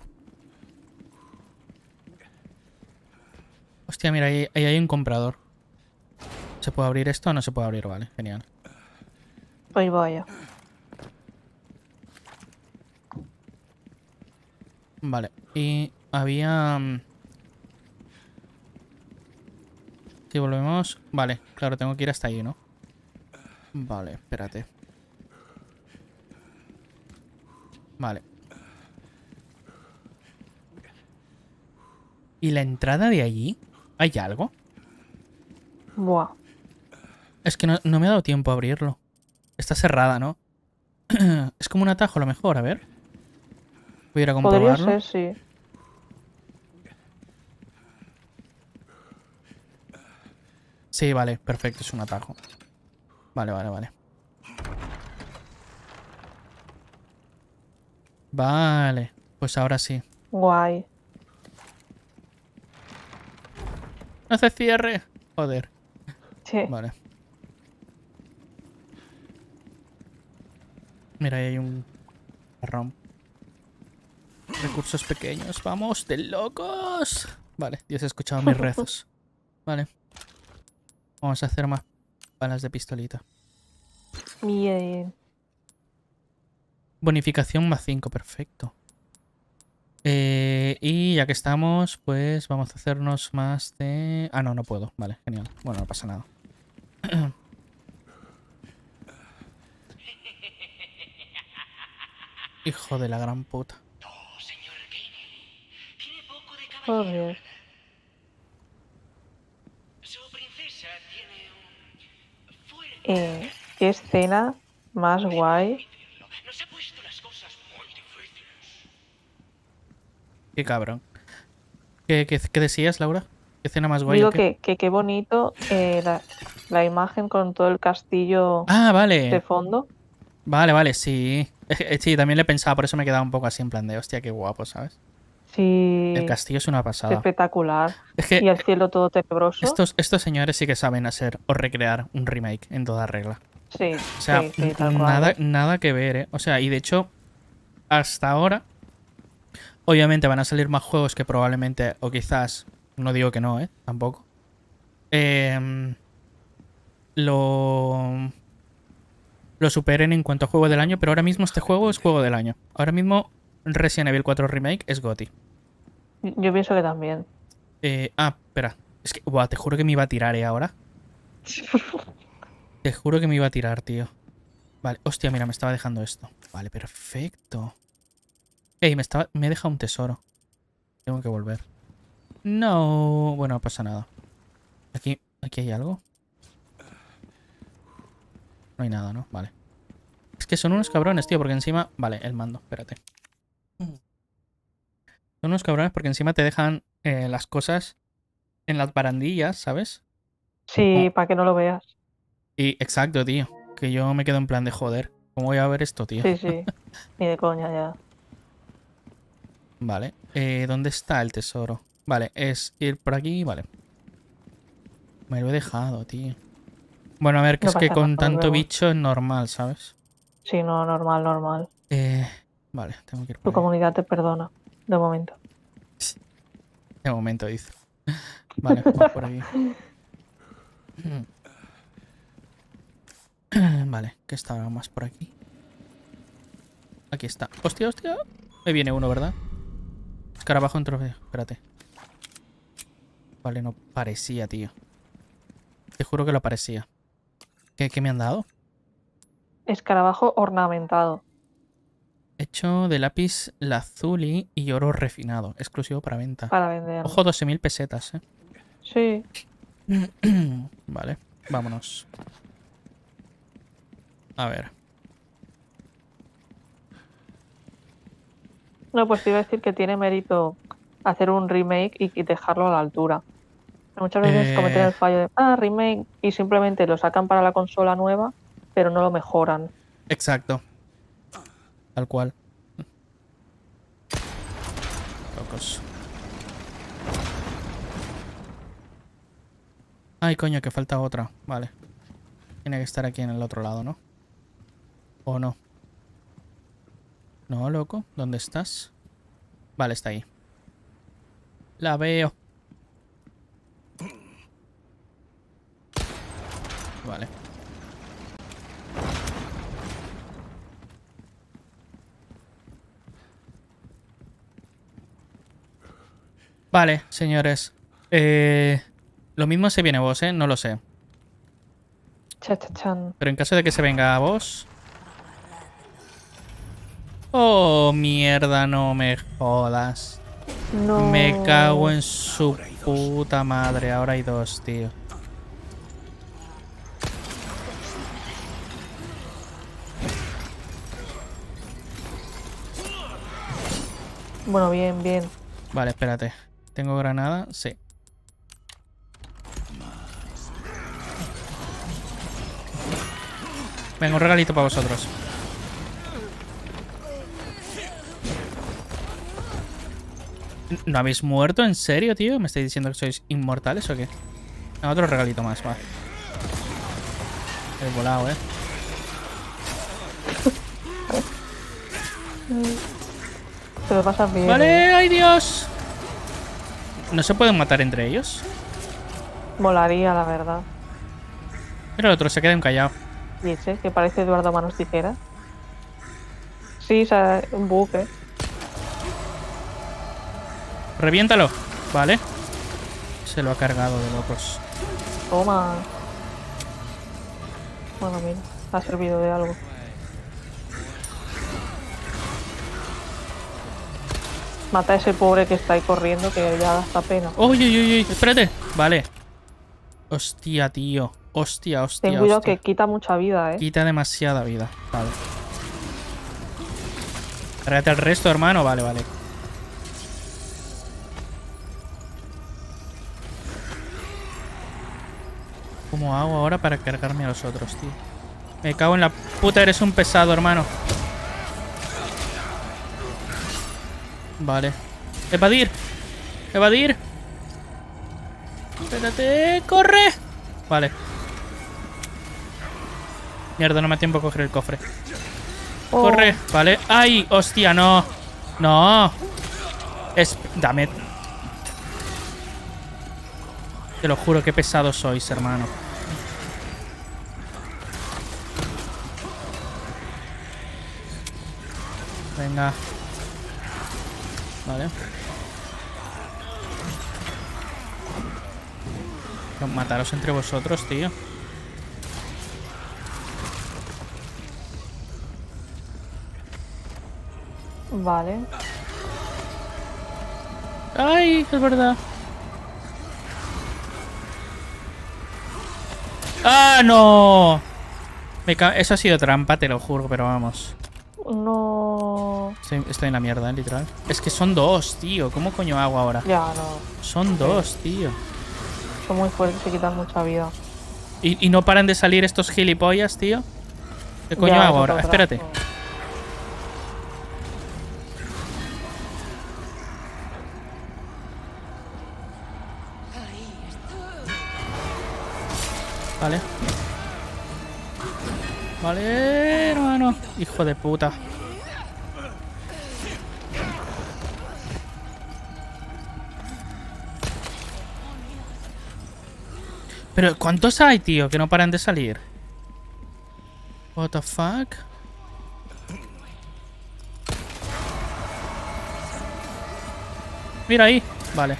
Hostia, mira, ahí, ahí hay un comprador. ¿Se puede abrir esto o no se puede abrir? Vale, genial. Pues vaya. Vale, y había... mm, Si volvemos... Vale, claro, tengo que ir hasta ahí, ¿no? Vale, espérate. Vale. ¿Y la entrada de allí? ¿Hay algo? Buah. Es que no, no me ha dado tiempo a abrirlo. Está cerrada, ¿no? Es como un atajo a lo mejor, a ver. Voy a ir a Podría comprobarlo. ser, sí. Sí, vale, perfecto, es un atajo. Vale, vale, vale. Vale, pues ahora sí. Guay. No se cierre. Joder. Sí. Vale. Mira, ahí hay un carrón. Recursos pequeños. Vamos, de locos. Vale, Dios ha escuchado mis rezos. Vale. Vamos a hacer más balas de pistolita. Bien. Bonificación más cinco, perfecto. Eh, y ya que estamos, pues vamos a hacernos más de... Ah, no, no puedo. Vale, genial. Bueno, no pasa nada. Hijo de la gran puta. Joder. Eh, qué escena más guay. Qué cabrón. ¿Qué, qué, qué decías, Laura? ¿Qué escena más guay? Digo o qué? que que qué bonito eh, la, la imagen con todo el castillo Ah, de vale. fondo. Vale, vale, sí. Eh, Sí, también le pensaba, por eso me he quedado un poco así en plan de hostia, qué guapo, ¿sabes? Sí, El castillo es una es pasada. espectacular. Es que Y el cielo todo tenebroso. estos, estos señores sí que saben hacer o recrear un remake en toda regla. Sí, O sea, sí, sí, tal nada, cual. nada que ver, ¿eh? O sea, y de hecho, hasta ahora, obviamente van a salir más juegos que probablemente, o quizás, no digo que no, ¿eh? Tampoco. Em, lo, lo superen en cuanto a juego del año, pero ahora mismo este juego es juego del año. Ahora mismo Resident Evil cuatro Remake es GOTY. Yo pienso que también. Eh, ah, espera. Es que, buah, te juro que me iba a tirar, ¿eh? Ahora. Te juro que me iba a tirar, tío. Vale, hostia, mira, me estaba dejando esto. Vale, perfecto. Ey, me estaba... me he dejado un tesoro. Tengo que volver. No, bueno, no pasa nada. Aquí, aquí hay algo. No hay nada, ¿no? Vale. Es que son unos cabrones, tío, porque encima... Vale, el mando, espérate. Son unos cabrones porque encima te dejan eh, las cosas en las barandillas, ¿sabes? Sí, Oh. para que no lo veas. Y exacto, tío. Que yo me quedo en plan de joder. ¿Cómo voy a ver esto, tío? Sí, sí. Ni de coña ya. Vale. Eh, ¿dónde está el tesoro? Vale, es ir por aquí. Vale. Me lo he dejado, tío. Bueno, a ver, que No es que pasa con nada, tanto luego. bicho es normal, ¿sabes? Sí, no, normal, normal. Eh, vale, tengo que ir Tu por ahí. comunidad te perdona, de momento. De momento, dice. Vale, vamos por aquí. Vale, ¿qué está más por aquí? Aquí está. Hostia, hostia. Me viene uno, ¿verdad? Escarabajo en trofeo. Espérate. Vale, no parecía, tío. Te juro que lo parecía. ¿Qué, qué me han dado? Escarabajo ornamentado. Hecho de lápiz lazuli y oro refinado. Exclusivo para venta. Para vender. Ojo, doce mil pesetas, ¿eh? Sí. Vale, vámonos. A ver. No, pues te iba a decir que tiene mérito hacer un remake y, y dejarlo a la altura. Muchas veces Eh. cometen el fallo de, ah, remake, y simplemente lo sacan para la consola nueva, pero no lo mejoran. Exacto. Tal cual. Locos. Ay, coño, que falta otra. Vale. Tiene que estar aquí en el otro lado, ¿no? ¿O no? No, loco. ¿Dónde estás? Vale, está ahí. La veo. Vale. Vale, señores. Eh, lo mismo se viene vos, ¿eh? No lo sé. Cha, cha, chan. Pero en caso de que se venga a vos... Oh, mierda, no me jodas. No. Me cago en su puta madre. Ahora hay dos, tío. Bueno, bien, bien. Vale, espérate. ¿Tengo granada? Sí. Venga, un regalito para vosotros. ¿No habéis muerto? ¿En serio, tío? ¿Me estáis diciendo que sois inmortales o qué? Venga, otro regalito más, va. He volado, eh. Te lo pasas bien. Vale, ¿eh? ¡ay Dios! ¿No se pueden matar entre ellos? Molaría, la verdad. Pero el otro se queda encallado. ¿Y ese? Que parece Eduardo Manos Tijeras. Sí, o sea, un buque. Reviéntalo. Vale. Se lo ha cargado de locos. Toma. Bueno, mira, ha servido de algo. Mata a ese pobre que está ahí corriendo, que ya da hasta pena. ¡Uy, uy, uy, uy! Espérate. Vale. Hostia, tío. Hostia, hostia, Ten cuidado hostia. que quita mucha vida, eh. Quita demasiada vida. Vale. Tráete al resto, hermano. Vale, vale. ¿Cómo hago ahora para cargarme a los otros, tío? Me cago en la puta, eres un pesado, hermano. Vale. Evadir. Evadir. Espérate. ¡Corre! Vale. Mierda, no me da tiempo a coger el cofre. Oh. Corre. Vale. ¡Ay! ¡Hostia, no! ¡No! Es... Dame. Te lo juro, qué pesados sois, hermano. Venga. Vale. Mataros entre vosotros, tío. Vale. ¡Ay! Es verdad. ¡Ah, no! Me ca... Eso ha sido trampa, te lo juro, pero vamos. No. Estoy, estoy en la mierda, ¿eh? Literal. Es que son dos, tío. ¿Cómo coño hago ahora? Ya, no. Son dos, tío. Son muy fuertes y quitan mucha vida. ¿Y, y no paran de salir estos gilipollas, tío? ¿Qué coño Ya, hago eso ahora? todo el Espérate. rato. Vale. Vale, hermano. Hijo de puta. Pero, ¿cuántos hay, tío? Que no paran de salir. What the fuck? Mira ahí. Vale.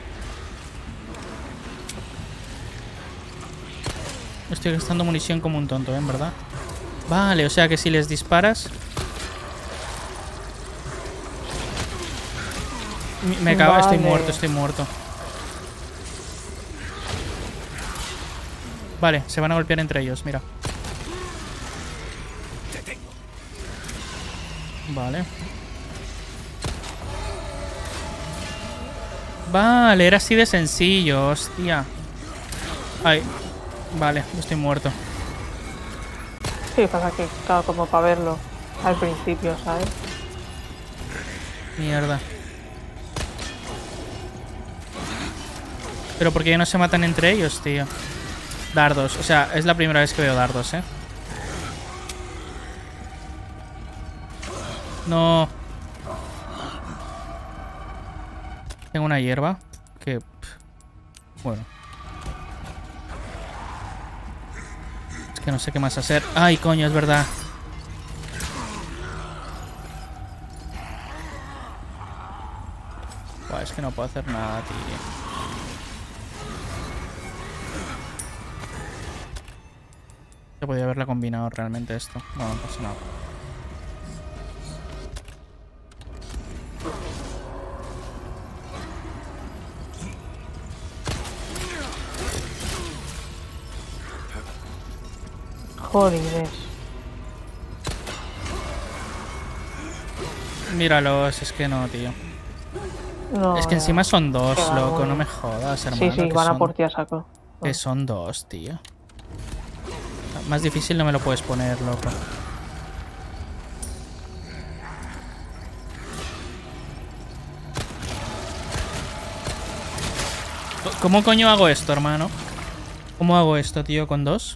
Estoy gastando munición como un tonto, ¿eh? En verdad. Vale, o sea que si les disparas... Me cago, Vale. estoy muerto, estoy muerto. Vale, se van a golpear entre ellos, mira. Vale. Vale, era así de sencillo, hostia. Ay, vale, estoy muerto. Sí, pasa que, claro, como para verlo al principio, ¿sabes? Mierda. Pero ¿por qué no se matan entre ellos, tío? Dardos, o sea, es la primera vez que veo dardos, ¿eh? No. Tengo una hierba que... pff, bueno. Es que no sé qué más hacer. Ay, coño, es verdad. Buah, es que no puedo hacer nada, tío. Se podía haberla combinado realmente esto. No, no pasa nada. Jolines. Míralos, es que no, tío. No, Es que ya. encima son dos, Queda loco, uno. no me jodas, hermano. Sí, sí, que van a son- por ti a saco. Que son dos, tío. Más difícil no me lo puedes poner, loco. ¿Cómo coño hago esto, hermano? ¿Cómo hago esto, tío, con dos?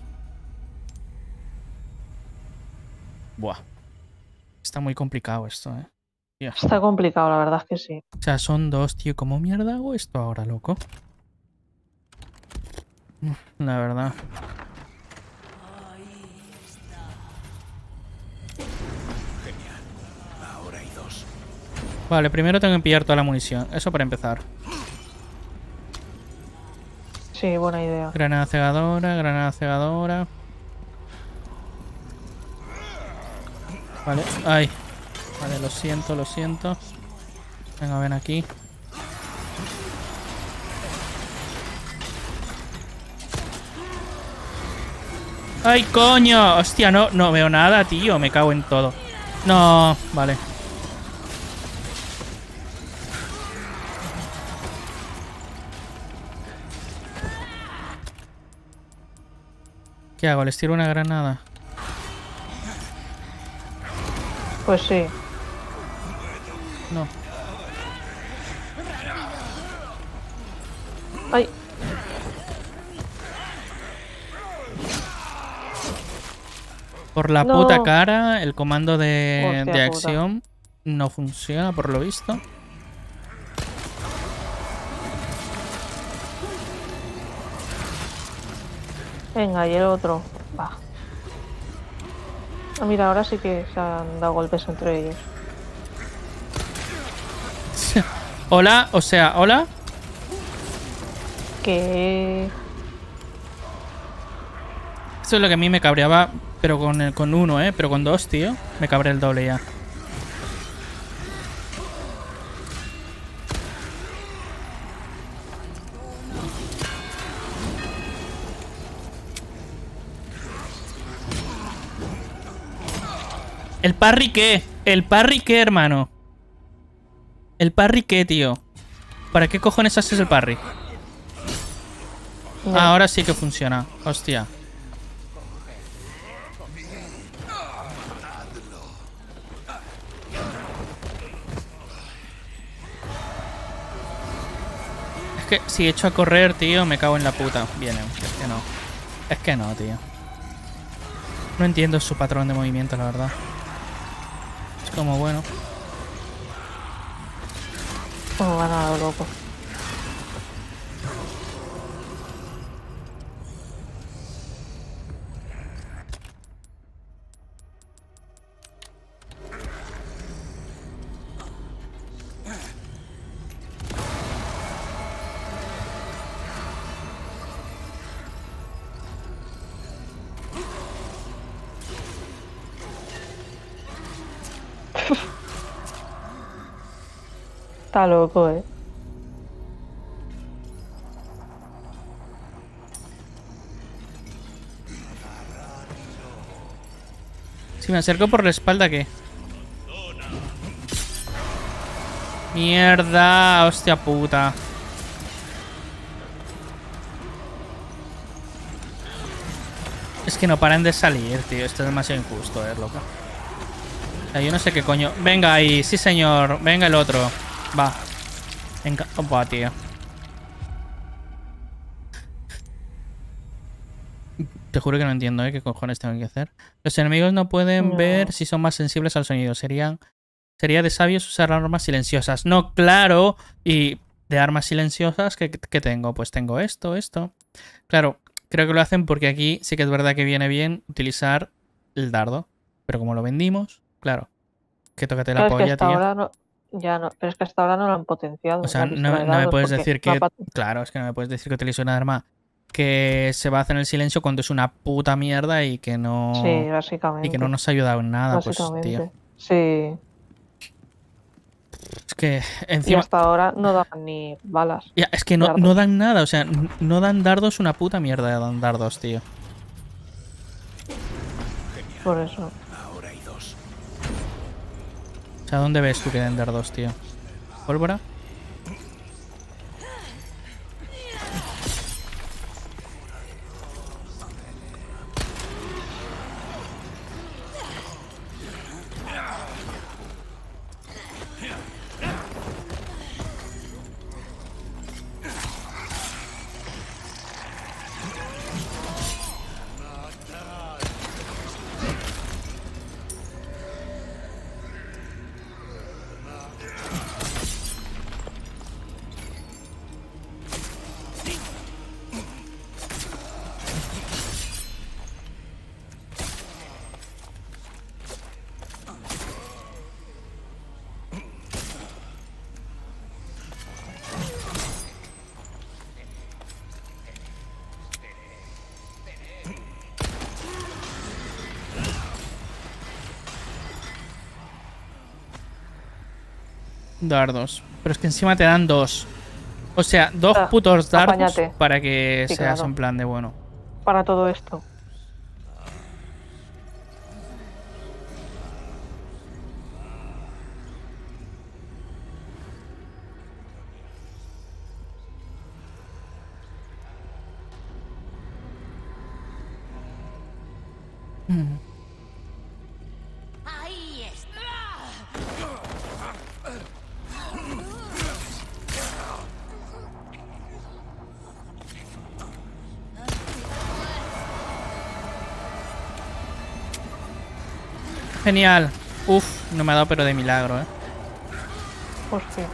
Buah. Está muy complicado esto, eh. Tío. Está complicado, la verdad es que sí. O sea, son dos, tío. ¿Cómo mierda hago esto ahora, loco? Uf, la verdad. Ahora hay dos. Vale, primero tengo que pillar toda la munición. Eso para empezar. Sí, buena idea. Granada cegadora, granada cegadora. Vale, ay. Vale, lo siento, lo siento. Venga, ven aquí. ¡Ay, coño! Hostia, no, no veo nada, tío. Me cago en todo. No, vale. ¿Qué hago? ¿Les tiro una granada? Pues sí. No. Ay, Por la No. puta cara, el comando de, Hostia de puta. acción no funciona, por lo visto. venga, y el otro. Va. Ah, mira, ahora sí que se han dado golpes entre ellos. Hola, o sea, hola. Que... Eso es lo que a mí me cabreaba, pero con, el, con uno, ¿eh? Pero con dos, tío, me cabré el doble ya. ¿El parry qué? ¿El parry qué, hermano? ¿El parry qué, tío? ¿Para qué cojones haces el parry? Ya. Ah, ahora sí que funciona. Hostia. Es que si echo a correr, tío, me cago en la puta. Viene, es que no. Es que no, tío. No entiendo su patrón de movimiento, la verdad. Es como, bueno. Como ganado, loco. Está loco, eh. Si me acerco por la espalda, ¿qué? Mierda, hostia puta. Es que no paran de salir, tío. Esto es demasiado injusto, eh, loco. O sea, yo no sé qué coño. Venga ahí, sí señor. Venga el otro. Va. Venga. Opa, tío. Te juro que no entiendo, ¿eh? ¿Qué cojones tengo que hacer? Los enemigos no pueden No. ver si son más sensibles al sonido. Serían... Sería de sabios usar armas silenciosas. No, claro. Y de armas silenciosas, ¿qué, qué tengo? Pues tengo esto, esto. Claro, creo que lo hacen porque aquí sí que es verdad que viene bien utilizar el dardo. Pero como lo vendimos, claro. Que tócate la Claro, es que polla, hasta tío. ahora no... Ya no, pero es que hasta ahora no lo han potenciado. O sea, la no, pistola de no me dados, puedes porque decir no ha que... pat- Claro, es que no me puedes decir que utilizo una arma que se basa en el silencio cuando es una puta mierda y que no... Sí, básicamente. y que no nos ha ayudado en nada, pues, básicamente. tío. Sí. Es que Y encima... hasta ahora no daban ni balas. Ya, es que no, Dardos. no dan nada, o sea, n- no dan dardos una puta mierda, dan dardos, tío. Por eso. Ahora hay dos. O sea, ¿dónde ves tú que deben dar dos, tío? ¿Pólvora? Dardos. Pero es que encima te dan dos. O sea, dos Ah, putos dardos apáñate. para que Sí, seas claro. en plan de bueno. Para todo esto. Ahí está. Genial. Uf, no me ha dado pero de milagro, eh. Hostia.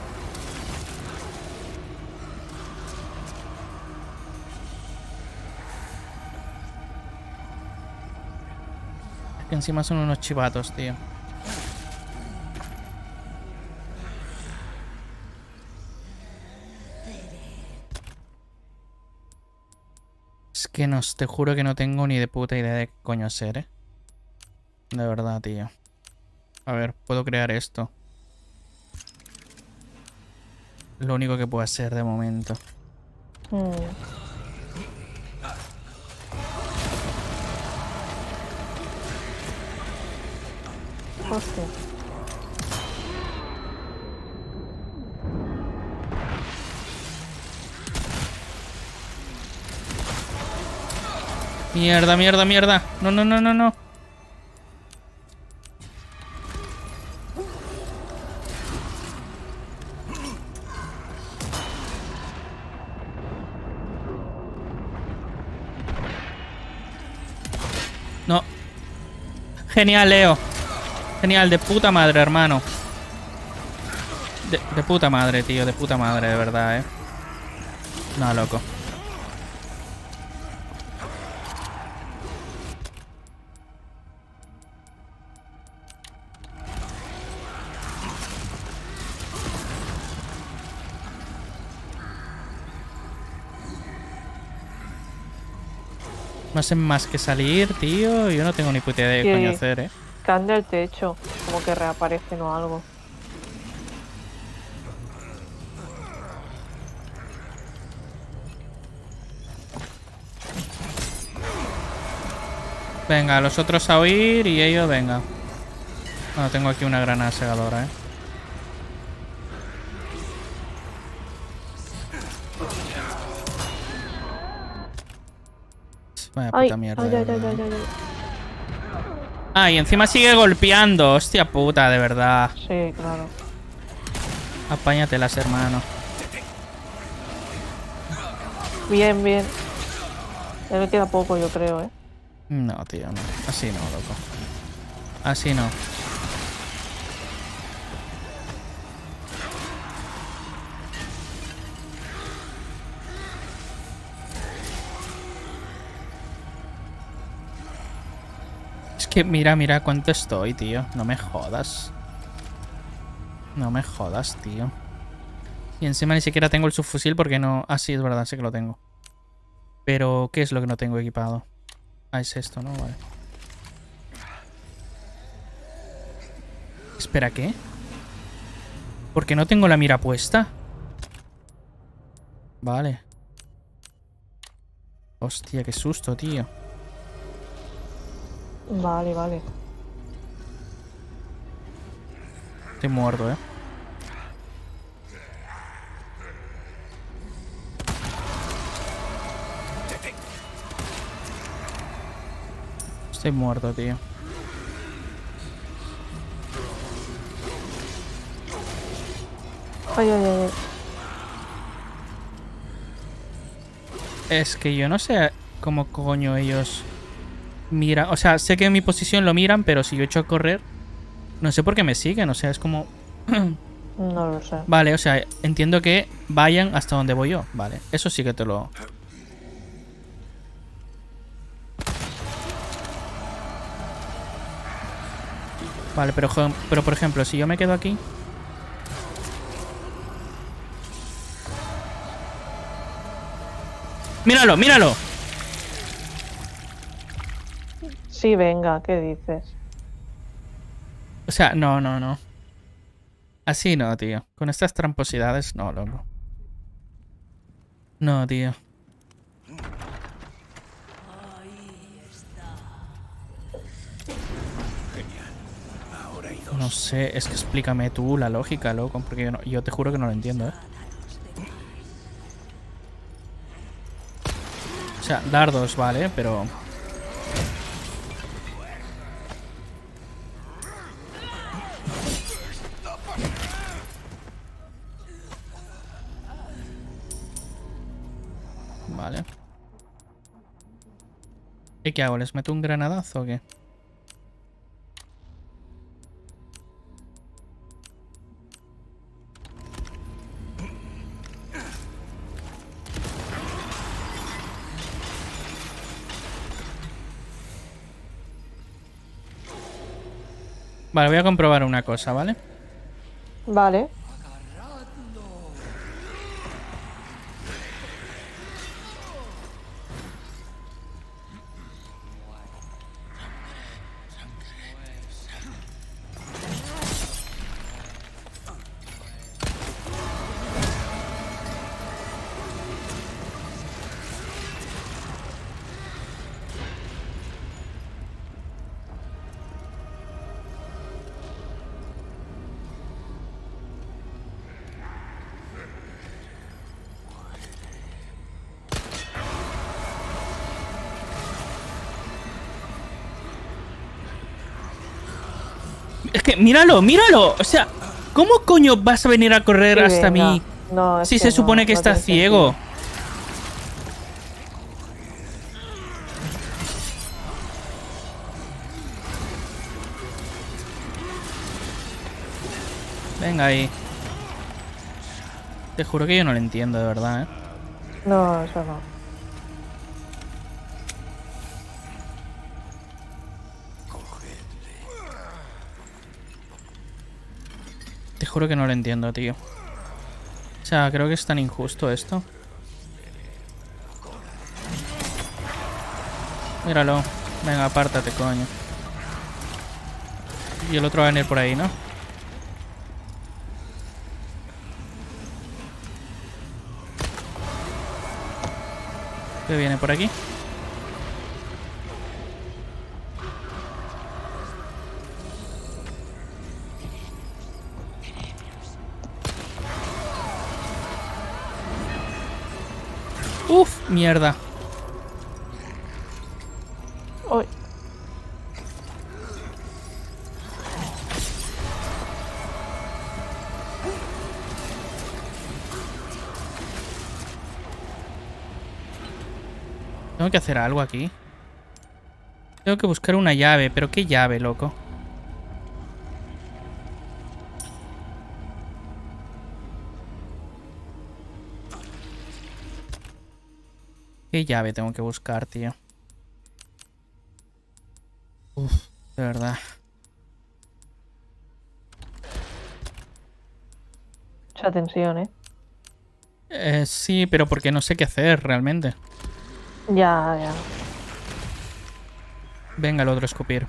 Es que encima son unos chivatos, tío. Es que no, te juro que no tengo ni de puta idea de qué coño hacer, eh. De verdad, tío. A ver, puedo crear esto. Lo único que puedo hacer de momento. Mm. Hostia. Mierda, mierda, mierda. No, no, no, no, no. No. Genial, Leo. Genial, de puta madre, hermano. De, de puta madre, tío, de puta madre, de verdad, eh. No, loco. No hacen más que salir, tío. Yo no tengo ni puta idea de qué Sí. coño hacer, eh. Caen del techo. Como que reaparecen o algo. Venga, los otros a huir y ellos, venga. Bueno, tengo aquí una granada segadora, eh. Vaya Ay, puta mierda. ay, de ay, ay, verdad. ay, ay, ay. Ah, y encima sigue golpeando. Hostia puta, de verdad. Sí, claro. Apáñatelas, hermano. Bien, bien. Ya le queda poco, yo creo, ¿eh? No, tío, no. Así no, loco. Así no. Es que mira, mira cuánto estoy, tío. No me jodas. No me jodas, tío. Y encima ni siquiera tengo el subfusil porque no... Ah, sí, es verdad, sí que lo tengo. Pero, ¿qué es lo que no tengo equipado? Ah, es esto, ¿no? Vale. Espera, ¿qué? ¿Por qué no tengo la mira puesta? Vale. Hostia, qué susto, tío. Vale, vale. Estoy muerto, ¿eh? Estoy muerto, tío. Ay, ay, ay. Es que yo no sé cómo coño ellos miran. O sea, sé que en mi posición lo miran, pero si yo echo a correr, no sé por qué me siguen. O sea, es como... No lo sé. Vale, o sea, entiendo que vayan hasta donde voy yo. Vale, eso sí que te lo... Vale, pero, jo- pero por ejemplo, si yo me quedo aquí... ¡Míralo, míralo! Sí, venga, ¿qué dices? O sea, no, no, no. Así no, tío. Con estas tramposidades, no, loco. No, tío. No sé, es que explícame tú la lógica, loco, porque yo, no- yo te juro que no lo entiendo, ¿eh? O sea, dardos, vale, pero... Vale. ¿Y qué hago? ¿Les meto un granadazo o qué? Vale, voy a comprobar una cosa, ¿vale? Vale. Es que, míralo, míralo. O sea, ¿cómo coño vas a venir a correr Sí, hasta venga. mí? No, es Si que se no, supone que no está tiene ciego. sentido. Venga ahí. Te juro que yo no lo entiendo, de verdad, ¿eh? No, eso no. Te juro que no lo entiendo, tío. O sea, creo que es tan injusto esto. Míralo. Venga, apártate, coño. Y el otro va a venir por ahí, ¿no? ¿Qué viene por aquí? Uf, mierda. Uy. Tengo que hacer algo aquí. Tengo que buscar una llave. ¿Pero qué llave, loco? ¿Qué llave tengo que buscar, tío? Uf, de verdad. Mucha tensión, ¿eh? Eh, sí, pero porque no sé qué hacer realmente. Ya, ya. Venga, el otro escupir.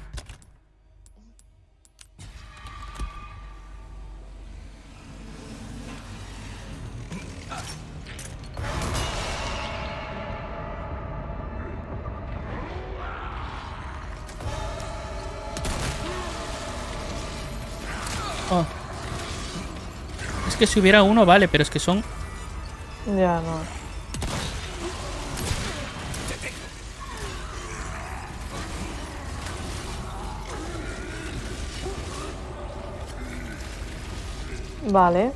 Es que si hubiera uno, vale, pero es que son... Ya, no. Vale.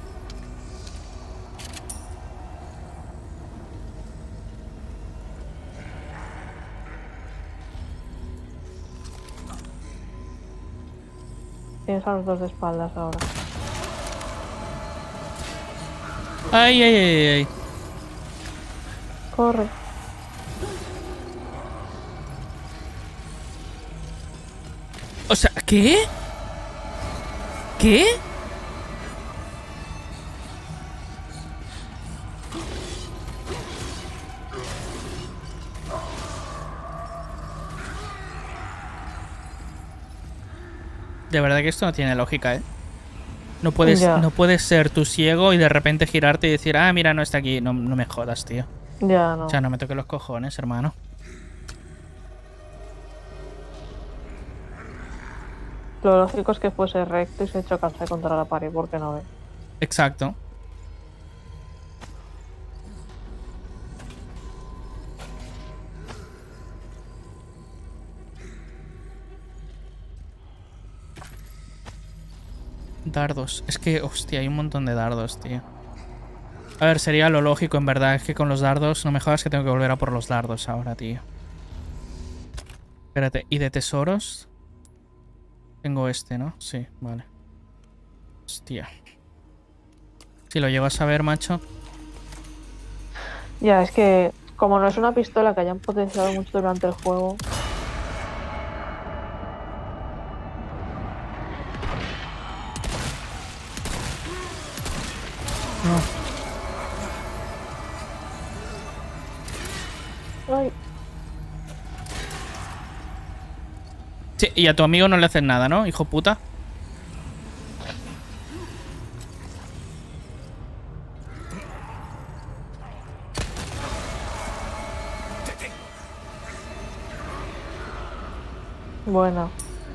Tienes a los dos de espaldas ahora. Ay, ay, ay, ay. Corre. O sea, ¿qué? ¿Qué? De verdad que esto no tiene lógica, ¿eh? No puedes, Ya. no puedes ser tú ciego y de repente girarte y decir, ah, mira, no está aquí. No, no me jodas, tío. Ya, no. O sea, no me toques los cojones, hermano. Lo lógico es que fuese recto y se chocase contra la pared porque no ve. Exacto. Dardos. Es que, hostia, hay un montón de dardos, tío. A ver, sería lo lógico, en verdad. Es que con los dardos, no me jodas que tengo que volver a por los dardos ahora, tío. Espérate, ¿y de tesoros? Tengo este, ¿no? Sí, vale. Hostia. Si lo llego a saber, macho. Ya, es que como no es una pistola que hayan potenciado mucho durante el juego. Ay, Sí, y a tu amigo no le hacen nada, ¿no? Hijo puta. bueno.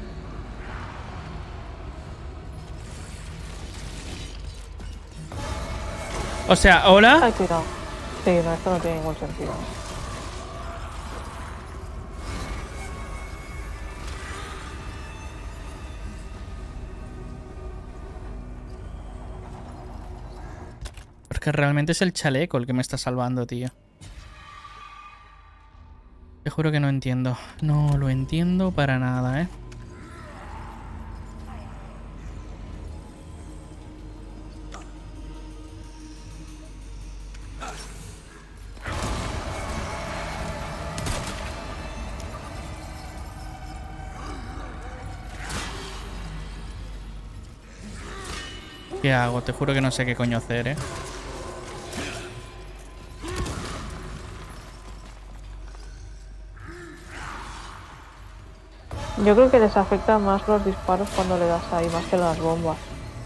O sea, hola. Ay, cuidado. Sí, no, esto no tiene ningún sentido. Porque realmente es el chaleco el que me está salvando, tío. Te juro que no entiendo. No lo entiendo para nada, ¿eh? ¿Qué hago? Te juro que no sé qué coño hacer, ¿eh? Yo creo que les afectan más los disparos cuando le das ahí, más que las bombas.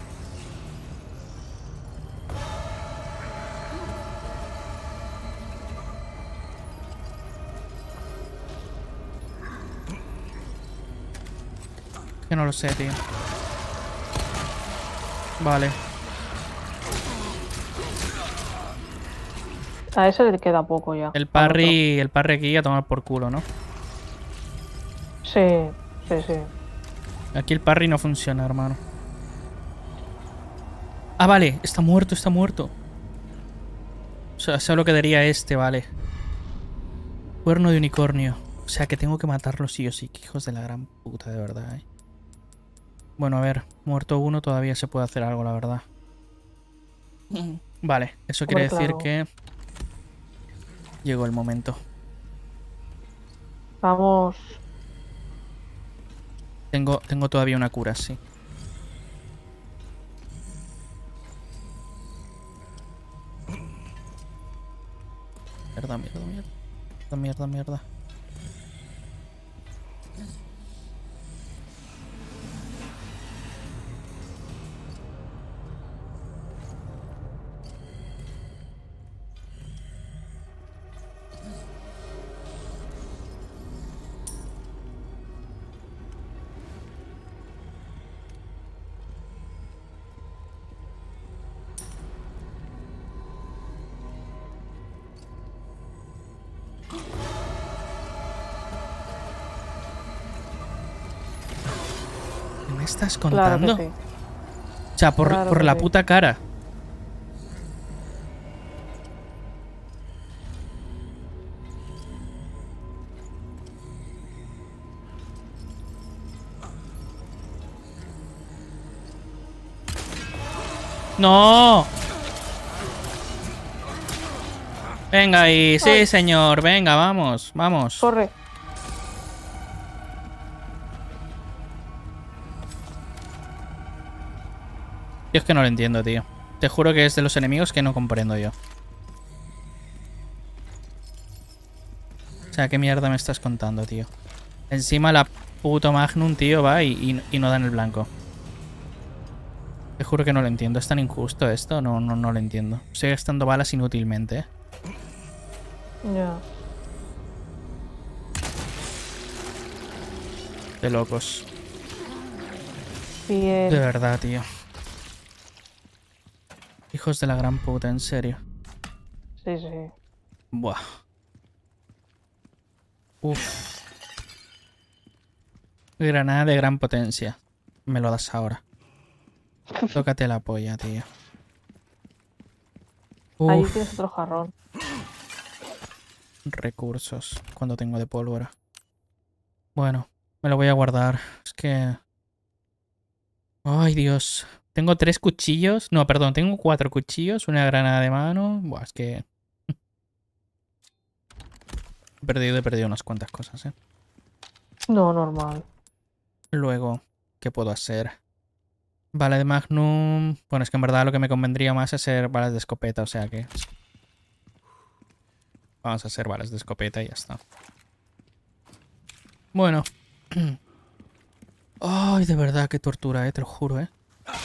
Que no lo sé, tío. Vale. A ese le queda poco ya. El al parry, el parry aquí a tomar por culo, ¿no? otro. Sí, sí, sí. Aquí el parry no funciona, hermano. Ah, vale. Está muerto, está muerto. O sea, solo quedaría este, vale. Cuerno de unicornio. O sea, que tengo que matarlo sí o sí. Que hijos de la gran puta, de verdad, eh. Bueno, a ver. Muerto uno, todavía se puede hacer algo, la verdad. Vale. Eso quiere Hombre, decir claro. que... llegó el momento. Vamos. Tengo, tengo todavía una cura, sí. Mierda, mierda, mierda. Mierda, mierda, mierda. estás Claro contando? que sí. O sea, por, Claro por que la sí. puta cara. ¡No! Venga ahí, sí, Ay. señor. Venga, vamos, vamos. Corre. Yo es que no lo entiendo, tío. Te juro que es de los enemigos que no comprendo yo. O sea, ¿qué mierda me estás contando, tío? Encima la puto Magnum, tío, va y, y, y no da en el blanco. Te juro que no lo entiendo. ¿Es tan injusto esto? No, no, no lo entiendo. Estoy gastando balas inútilmente, ¿eh? Ya. De locos. Bien. De verdad, tío. Hijos de la gran puta, en serio. Sí, sí. Buah. Uf. Granada de gran potencia. Me lo das ahora. Tócate la polla, tío. Ahí Uf. tienes otro jarrón. Recursos. Cuando tengo de pólvora. Bueno, me lo voy a guardar. Es que... Ay, Dios. Tengo tres cuchillos. No, perdón, tengo cuatro cuchillos. Una granada de mano. Buah, es que... He perdido, he perdido unas cuantas cosas, ¿eh? No, normal. Luego, ¿qué puedo hacer? Bala de Magnum... Bueno, es que en verdad lo que me convendría más es hacer balas de escopeta, o sea que... Vamos a hacer balas de escopeta y ya está. Bueno. Ay, de verdad, qué tortura, eh, te lo juro, eh.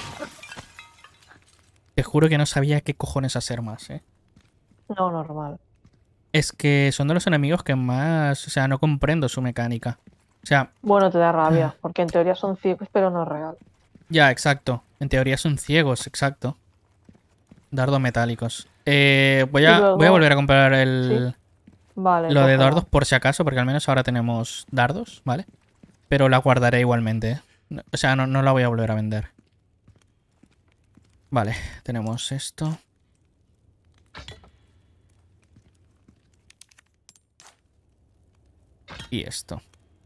Te juro que no sabía qué cojones hacer más, eh. No, normal. Es que son de los enemigos que más... O sea, no comprendo su mecánica. O sea, Bueno, te da rabia, porque en teoría son ciegos, pero no es real. ya, exacto. En teoría son ciegos, exacto. Dardos metálicos. Eh, voy, Y a, luego- voy a volver a comprar el... Vale. Lo de cógelo. dardos por si acaso, porque al menos ahora tenemos dardos, ¿vale? Pero la guardaré igualmente, ¿eh? No- O sea, no, no la voy a volver a vender. Vale, tenemos esto. Y esto.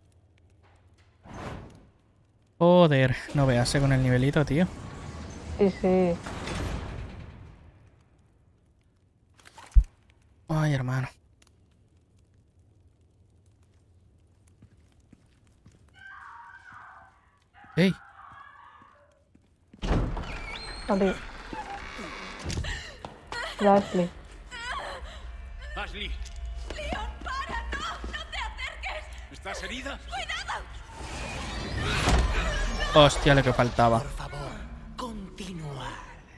Joder, no veas con el nivelito, tío. Sí, sí. Ay, hermano. ¡Ey! A ti. Leslie. Ashley. ¡Leon, para! ¡No! ¡No te acerques! ¿Estás herida? Hostia, lo que faltaba. Por favor, continuar.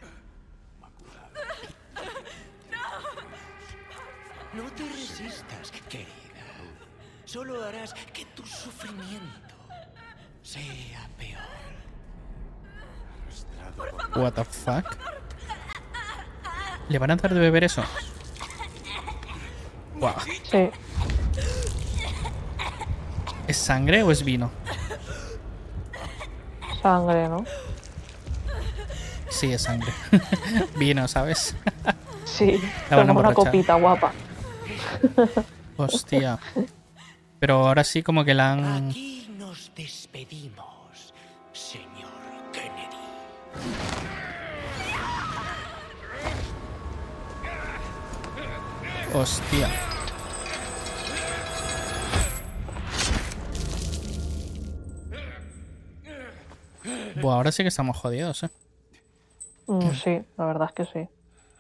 No te resistas, querida. Solo harás que tu sufrimiento sea peor. What the fuck? ¿Le van a dar de beber eso? Wow. Sí. ¿Es sangre o es vino? Sangre, ¿no? Sí, es sangre. Vino, ¿sabes? Sí. La van a Toma una emborrachar. copita, guapa. Hostia. Pero ahora sí como que la han... Aquí nos despedimos, señor Kennedy. Hostia. Buah, ahora sí que estamos jodidos, ¿eh? Mm, sí, la verdad es que sí.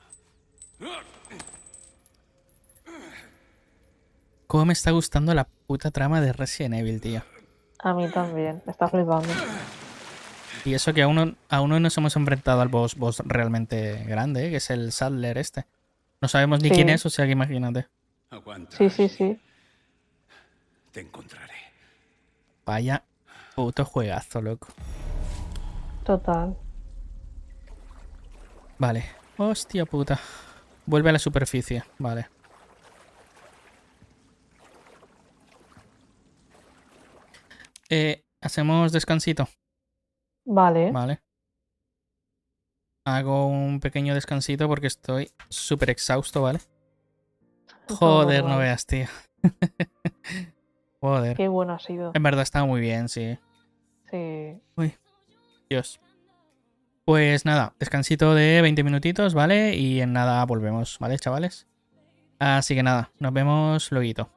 Cómo me está gustando la puta trama de Resident Evil, tío. A mí también. Me está flipando. Y eso que aún no, aún no nos hemos enfrentado al boss, boss realmente grande, ¿eh? Que es el Sadler este. No sabemos ni Sí. quién es, o sea que imagínate. Aguanta. Sí, sí, sí. Te encontraré. Vaya puto juegazo, loco. Total. Vale. Hostia puta. Vuelve a la superficie. Vale. Eh, hacemos descansito. Vale. Vale. Hago un pequeño descansito porque estoy súper exhausto, ¿vale? Joder, no Normal. veas, tío. Joder. Qué bueno ha sido. En verdad está muy bien, sí. Sí. Uy, Dios. Pues nada, descansito de veinte minutitos, ¿vale? Y en nada volvemos, ¿vale, chavales? Así que nada, nos vemos luego.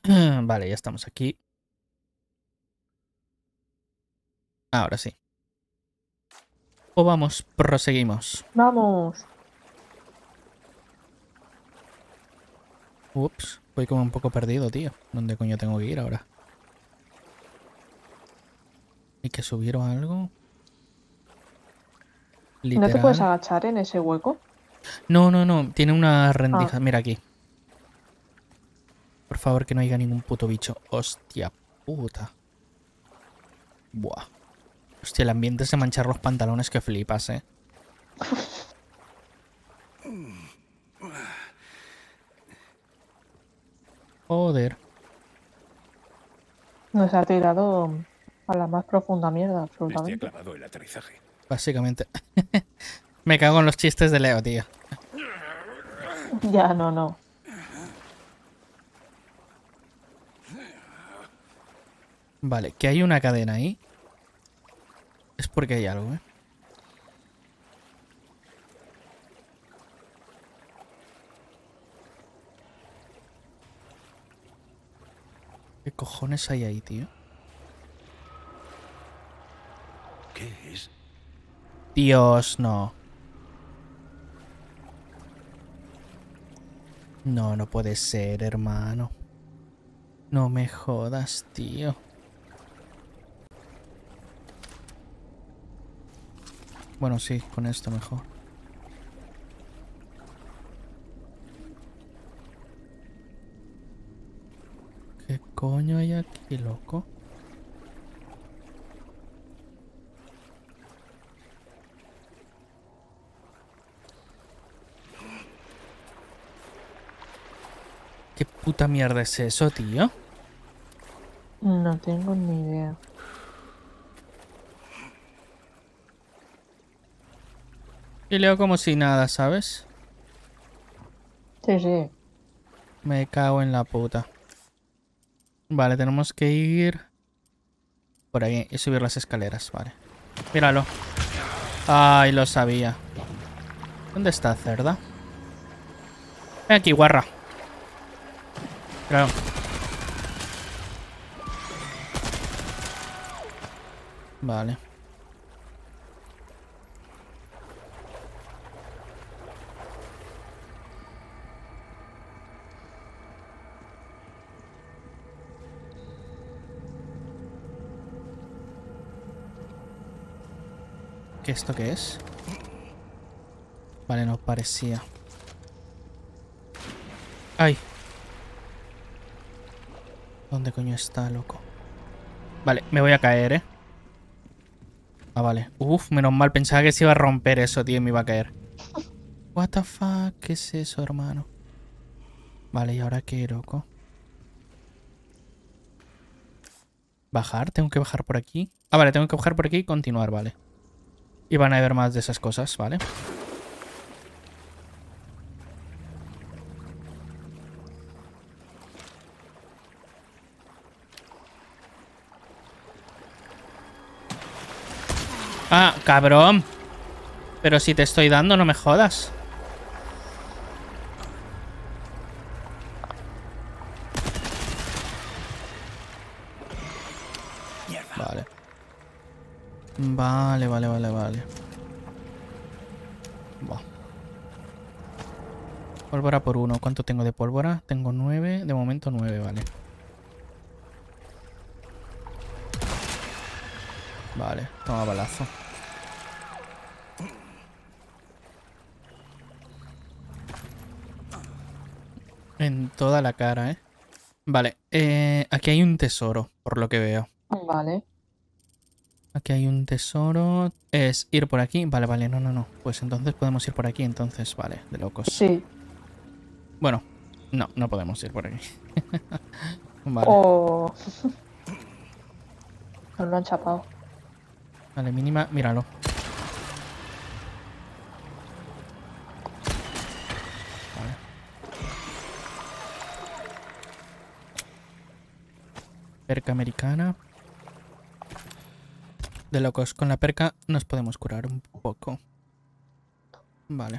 Vale, ya estamos aquí. Ahora sí. O vamos, proseguimos. Vamos. Ups, voy como un poco perdido, tío. ¿Dónde coño tengo que ir ahora? ¿Hay que subir o algo? ¿No te puedes Literal. agachar en ese hueco? No, no, no. Tiene una rendija. Ah. Mira aquí. Por favor, que no haya ningún puto bicho. Hostia puta. Buah. Hostia, el ambiente es de manchar los pantalones que flipas, eh. Joder. Nos ha tirado a la más profunda mierda, Les ha absolutamente. clavado el aterrizaje. Básicamente. Me cago en los chistes de Leo, tío. Ya, no, no. Vale, que hay una cadena ahí. Es porque hay algo, ¿eh? ¿Qué cojones hay ahí, tío? ¿Qué es? Dios, no. No, no puede ser, hermano. No me jodas, tío. Bueno, sí, con esto mejor. ¿Qué coño hay aquí, loco? ¿Qué puta mierda es eso, tío? No tengo ni idea. Y leo como si nada, ¿sabes? Sí, sí. Me cago en la puta. Vale, tenemos que ir por ahí y subir las escaleras, vale. Míralo. Ay, lo sabía. ¿Dónde está Cerda? Ven aquí, guarra. Claro. Vale. ¿Qué esto qué es? Vale, no parecía. ¡Ay! ¿Dónde coño está, loco? Vale, me voy a caer, ¿eh? Ah, vale. Uf, menos mal. Pensaba que se iba a romper eso, tío, y me iba a caer. What the fuck? ¿Qué es eso, hermano? Vale, ¿y ahora qué, loco? ¿Bajar? ¿Tengo que bajar por aquí? Ah, vale, tengo que bajar por aquí y continuar, vale. Y van a haber más de esas cosas, ¿vale? Ah, cabrón. Pero si te estoy dando, no me jodas. Vale. Vale, vale, vale, vale. Buah. Pólvora por uno. ¿Cuánto tengo de pólvora? Tengo nueve. De momento nueve, vale. Vale, toma balazo. En toda la cara, ¿eh? Vale, eh, aquí hay un tesoro, por lo que veo. Vale. Aquí hay un tesoro. Es ir por aquí. Vale, vale, no, no, no. Pues entonces podemos ir por aquí, entonces, vale, de locos. Sí. Bueno, no, no podemos ir por aquí. Vale. O... Nos lo han chapado. Vale, mínima, míralo. Vale. Perca americana. De locos, con la perca nos podemos curar un poco. Vale.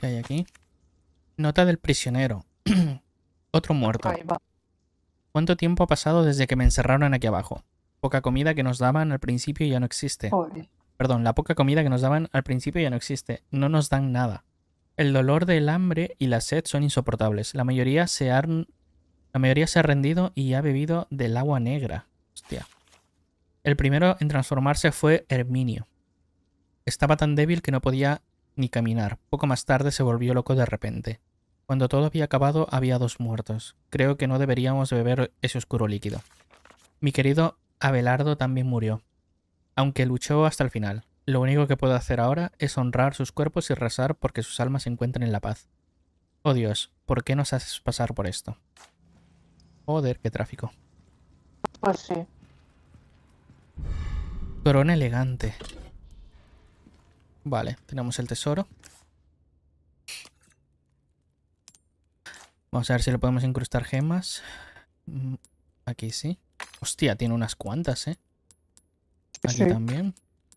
¿Qué hay aquí? Nota del prisionero. Otro muerto. Ahí va. ¿Cuánto tiempo ha pasado desde que me encerraron aquí abajo? Poca comida que nos daban al principio ya no existe. Joder. Perdón, la poca comida que nos daban al principio ya no existe. No nos dan nada. El dolor del hambre y la sed son insoportables. La mayoría se han... La mayoría se ha rendido y ha bebido del agua negra. Hostia. El primero en transformarse fue Herminio. Estaba tan débil que no podía ni caminar. Poco más tarde se volvió loco de repente. Cuando todo había acabado, había dos muertos. Creo que no deberíamos beber ese oscuro líquido. Mi querido Abelardo también murió, aunque luchó hasta el final. Lo único que puedo hacer ahora es honrar sus cuerpos y rezar porque sus almas se encuentren en la paz. Oh Dios, ¿por qué nos haces pasar por esto? Joder, qué tráfico. Pues sí. Corona elegante. Vale, tenemos el tesoro. Vamos a ver si le podemos incrustar gemas. Aquí sí. Hostia, tiene unas cuantas, ¿eh? Aquí Sí. también.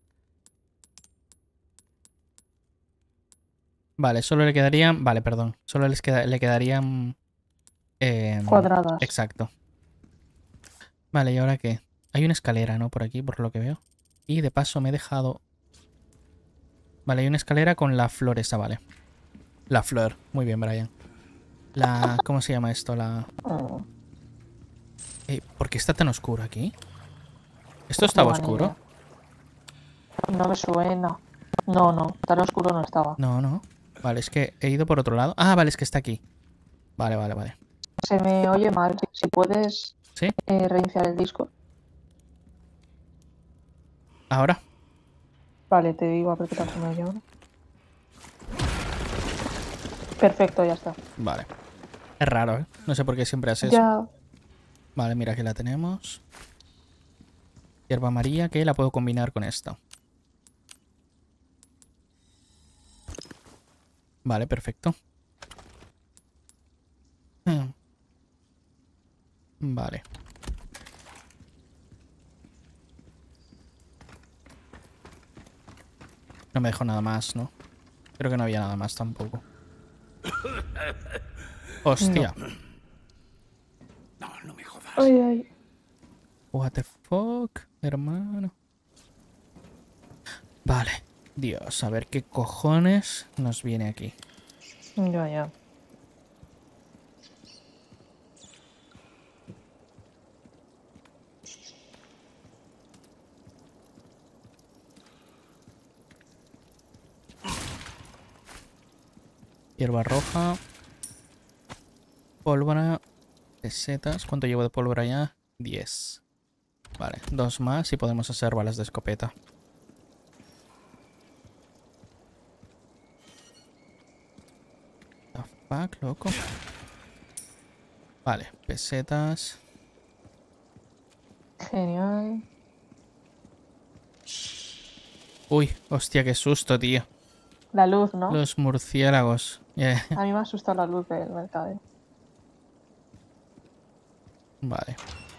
Vale, solo le quedarían... Vale, perdón. Solo les queda... le quedarían... eh, Cuadradas. Exacto. Vale, ¿y ahora qué? Hay una escalera, ¿no? Por aquí, por lo que veo. Y de paso me he dejado... Vale, hay una escalera con la flor esa, vale. La flor. Muy bien, Brian. La... ¿Cómo se llama esto? La... Mm, Eh, ¿por qué está tan oscuro aquí? ¿Esto estaba no, ni oscuro? idea. No me suena. No, no. Tan oscuro no estaba. No, no. Vale, es que he ido por otro lado. Ah, vale, es que está aquí. Vale, vale, vale. Se me oye mal. Si puedes ¿Sí? eh, reiniciar el disco. ¿Ahora? Vale, te digo a ver qué tal se me oye ahora. Perfecto, ya está. Vale. Es raro, ¿eh? No sé por qué siempre hace eso. Ya. Vale, mira, aquí la tenemos. Hierba amarilla, que la puedo combinar con esto. Vale, perfecto. Hmm. Vale. No me dejó nada más, ¿no? Creo que no había nada más tampoco. Hostia. No, no me jodas. Ay, ay. What the fuck, hermano. Vale. Dios, a ver qué cojones nos viene aquí. Ya, ya. Hierba roja. Pólvora. Pesetas. ¿Cuánto llevo de pólvora ya? diez. Vale, dos más y podemos hacer balas de escopeta. The fuck, loco. Vale, pesetas. Genial. Uy, hostia, qué susto, tío. La luz, ¿no? Los murciélagos. Yeah. A mí me asusta la luz del mercado. Vale.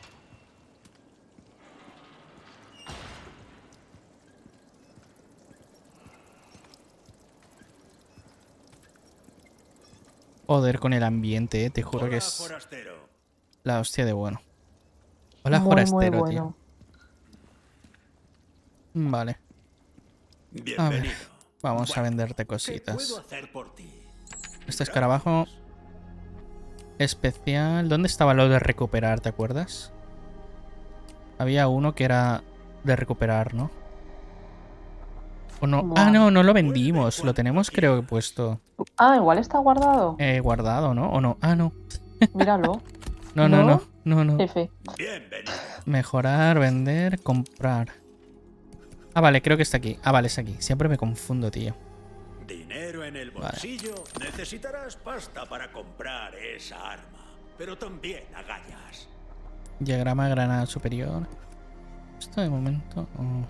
Joder con el ambiente, eh. Te juro que Hola, es forastero. la hostia de bueno. Hola, Muy, forastero, muy tío. bueno. Vale. Bienvenido. Vamos a Bueno, venderte ¿qué cositas. puedo hacer por ti? Este escarabajo especial. ¿Dónde estaba lo de recuperar? ¿Te acuerdas? Había uno que era de recuperar, ¿no? ¿O no? Buah. Ah, no, no lo vendimos. Lo tenemos, creo que puesto Ah, igual está guardado. eh, guardado, ¿no? ¿O no? Ah, no. Míralo. No, no, no. No, no. F. Bienvenido. Mejorar, vender, comprar. Ah, vale, creo que está aquí. Ah, vale, es aquí. Siempre me confundo, tío. Dinero en el bolsillo. Necesitarás pasta para comprar esa arma. Pero también agallas. Diagrama granada superior. Esto de momento... oh.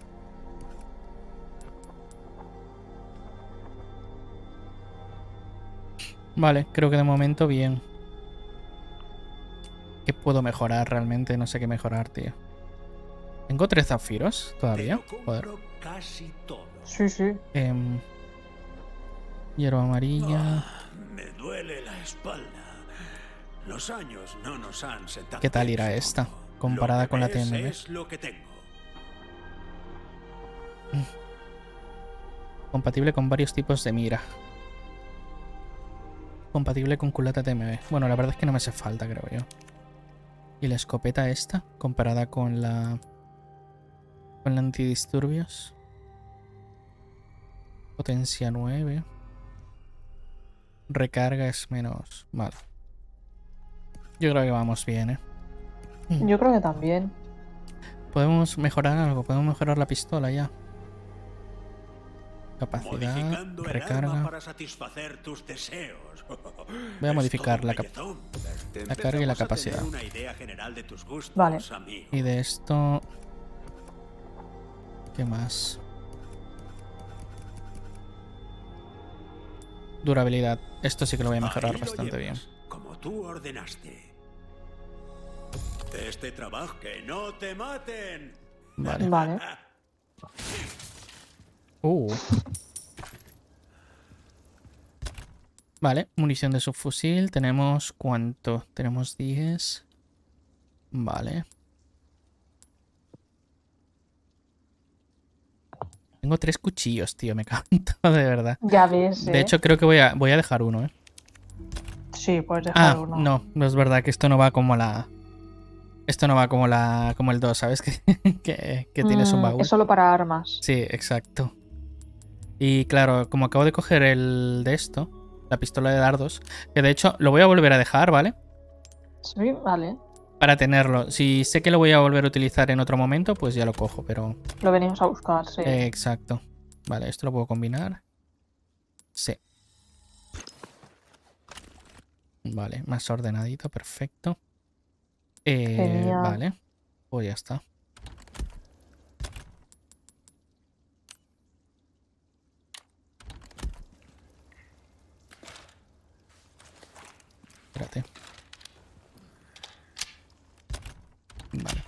Vale, creo que de momento bien. ¿Qué puedo mejorar realmente? No sé qué mejorar, tío. ¿Tengo tres zafiros Te todavía? lo Joder. compro casi todo. Sí, sí. Em, Hierba amarilla. Ah, me duele la espalda. Los años no nos han sentado. ¿Qué tal bien, irá supongo. esta comparada Lo que con la ves T M B? es lo que tengo. Compatible con varios tipos de mira. Compatible con culata T M B. Bueno, la verdad es que no me hace falta, creo yo. Y la escopeta esta, comparada con la... Con la antidisturbios. Potencia nueve. Recarga es menos... Vale. Yo creo que vamos bien, ¿eh? Yo creo que también. Podemos mejorar algo. Podemos mejorar la pistola ya. Capacidad, Modificando el arma recarga. para satisfacer tus deseos. Voy a Es modificar todo la un cap- bellezón. la carga y la Empezamos a capacidad. tener una idea general de tus gustos, Vale. amigo. Y de esto... ¿Qué más? Durabilidad. Esto sí que lo voy a mejorar Ahí lo bastante bien. llevas, como tú ordenaste. Este trabajo, que no te maten. Vale. Vale. Uh. Vale, munición de subfusil. Tenemos ¿cuánto? Tenemos diez. Vale. Tengo tres cuchillos, tío. Me cago en todo, de verdad. Ya ves, De ¿eh? hecho, creo que voy a, voy a dejar uno, ¿eh? Sí, puedes dejar Ah, uno. no, no es verdad que esto no va como la... Esto no va como la como el dos, ¿sabes? Que, que, que tienes un Mm, baúl. Es solo para armas. Sí, exacto. Y claro, como acabo de coger el de esto, la pistola de dardos, que de hecho lo voy a volver a dejar, ¿vale? Sí, vale. Para tenerlo. Si sé que lo voy a volver a utilizar en otro momento, pues ya lo cojo, pero... Lo venimos a buscar, sí. Eh, exacto. Vale, esto lo puedo combinar. Sí. Vale, más ordenadito, perfecto. Eh, Genial. vale, pues ya está. Espérate. Vale.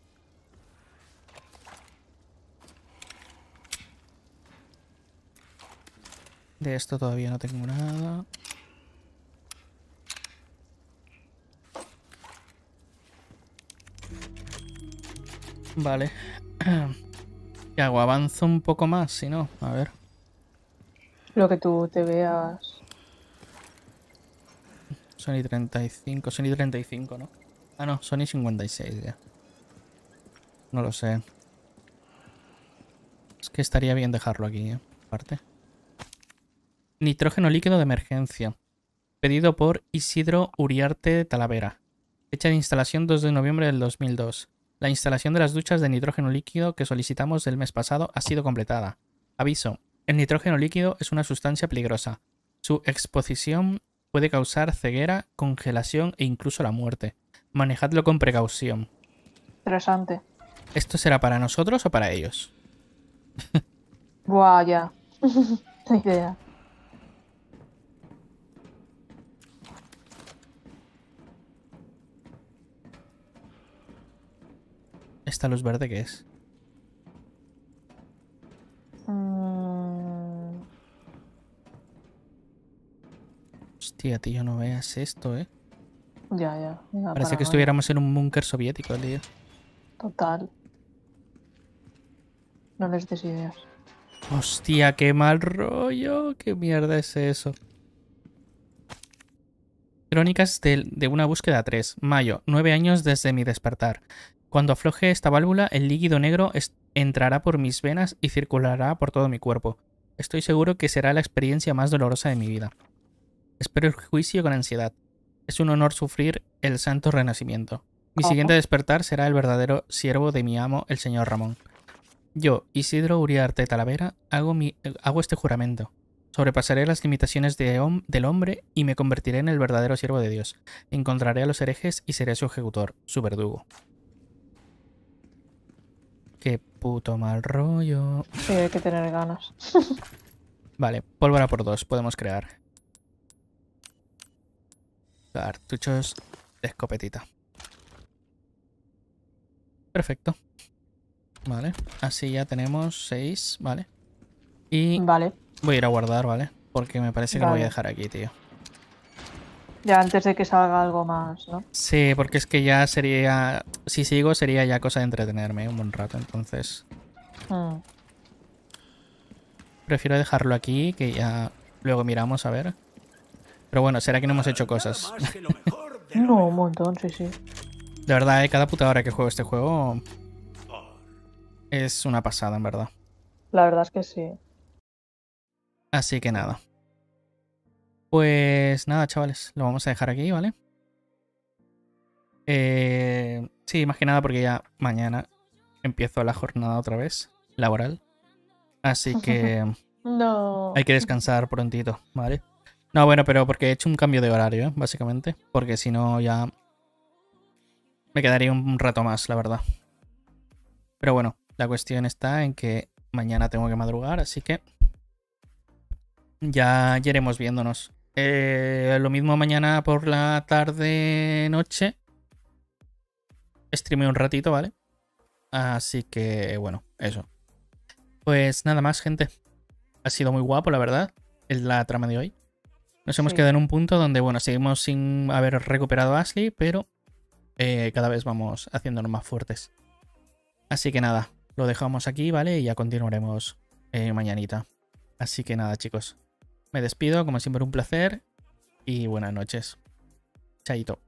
De esto todavía no tengo nada. Vale. ¿Qué hago? Avanzo un poco más, si no. A ver. Lo que tú te veas. Sony treinta y cinco. Sony treinta y cinco, ¿no? Ah, no. Sony cincuenta y seis ya. No lo sé. Es que estaría bien dejarlo aquí, ¿eh? Aparte. Nitrógeno líquido de emergencia. Pedido por Isidro Uriarte Talavera. Fecha de instalación dos de noviembre del dos mil dos. La instalación de las duchas de nitrógeno líquido que solicitamos el mes pasado ha sido completada. Aviso. El nitrógeno líquido es una sustancia peligrosa. Su exposición puede causar ceguera, congelación e incluso la muerte. Manejadlo con precaución. Interesante. ¿Esto será para nosotros o para ellos? Buah, ya. Ni idea. ¿Esta luz verde qué es? Mm, Hostia, tío, no veas esto, ¿eh? ya, ya. Venga, Parece que paranoia. estuviéramos en un búnker soviético, tío. Total. No les des ideas. Hostia, qué mal rollo. ¿Qué mierda es eso? Crónicas de, de una búsqueda tres. Mayo. Nueve años desde mi despertar. Cuando afloje esta válvula, el líquido negro es- entrará por mis venas y circulará por todo mi cuerpo. Estoy seguro que será la experiencia más dolorosa de mi vida. Espero el juicio con ansiedad. Es un honor sufrir el santo renacimiento. Mi Ojo. siguiente despertar será el verdadero siervo de mi amo, el señor Ramón. Yo, Isidro Uriarte Talavera, hago, mi, hago este juramento. Sobrepasaré las limitaciones de hom- del hombre y me convertiré en el verdadero siervo de Dios. Encontraré a los herejes y seré su ejecutor, su verdugo. Qué puto mal rollo. Sí, hay que tener ganas. Vale, pólvora por dos, podemos crear. Cartuchos de escopetita. Perfecto. Vale, así ya tenemos seis, vale. Y Vale. voy a ir a guardar, ¿vale? Porque me parece que lo voy a Vale. dejar aquí, tío. Ya antes de que salga algo más, ¿no? Sí, porque es que ya sería... Si sigo sería ya cosa de entretenerme un buen rato, entonces... Mm. Prefiero dejarlo aquí, que ya luego miramos a ver. Pero bueno, será que no hemos hecho Nada cosas. más que lo mejor de lo No, un mejor. montón, sí, sí. De verdad, eh, cada puta hora que juego este juego es una pasada, en verdad. La verdad es que sí. Así que nada. Pues nada, chavales, lo vamos a dejar aquí, ¿vale? Eh, sí, más que nada porque ya mañana empiezo la jornada otra vez, laboral. Así que No. hay que descansar prontito, ¿vale? No, bueno, pero porque he hecho un cambio de horario, ¿eh? Básicamente. Porque si no ya me quedaría un rato más, la verdad. Pero bueno, la cuestión está en que mañana tengo que madrugar, así que ya, ya iremos viéndonos. Eh, lo mismo mañana por la tarde, noche. Streamé un ratito, ¿vale? Así que, bueno, eso. Pues nada más, gente. Ha sido muy guapo, la verdad, es la trama de hoy. Nos hemos Sí. quedado en un punto donde, bueno, seguimos sin haber recuperado a Ashley, pero eh, cada vez vamos haciéndonos más fuertes. Así que nada, lo dejamos aquí, ¿vale? Y ya continuaremos eh, mañanita. Así que nada, chicos. Me despido, como siempre un placer. Y buenas noches. Chaito.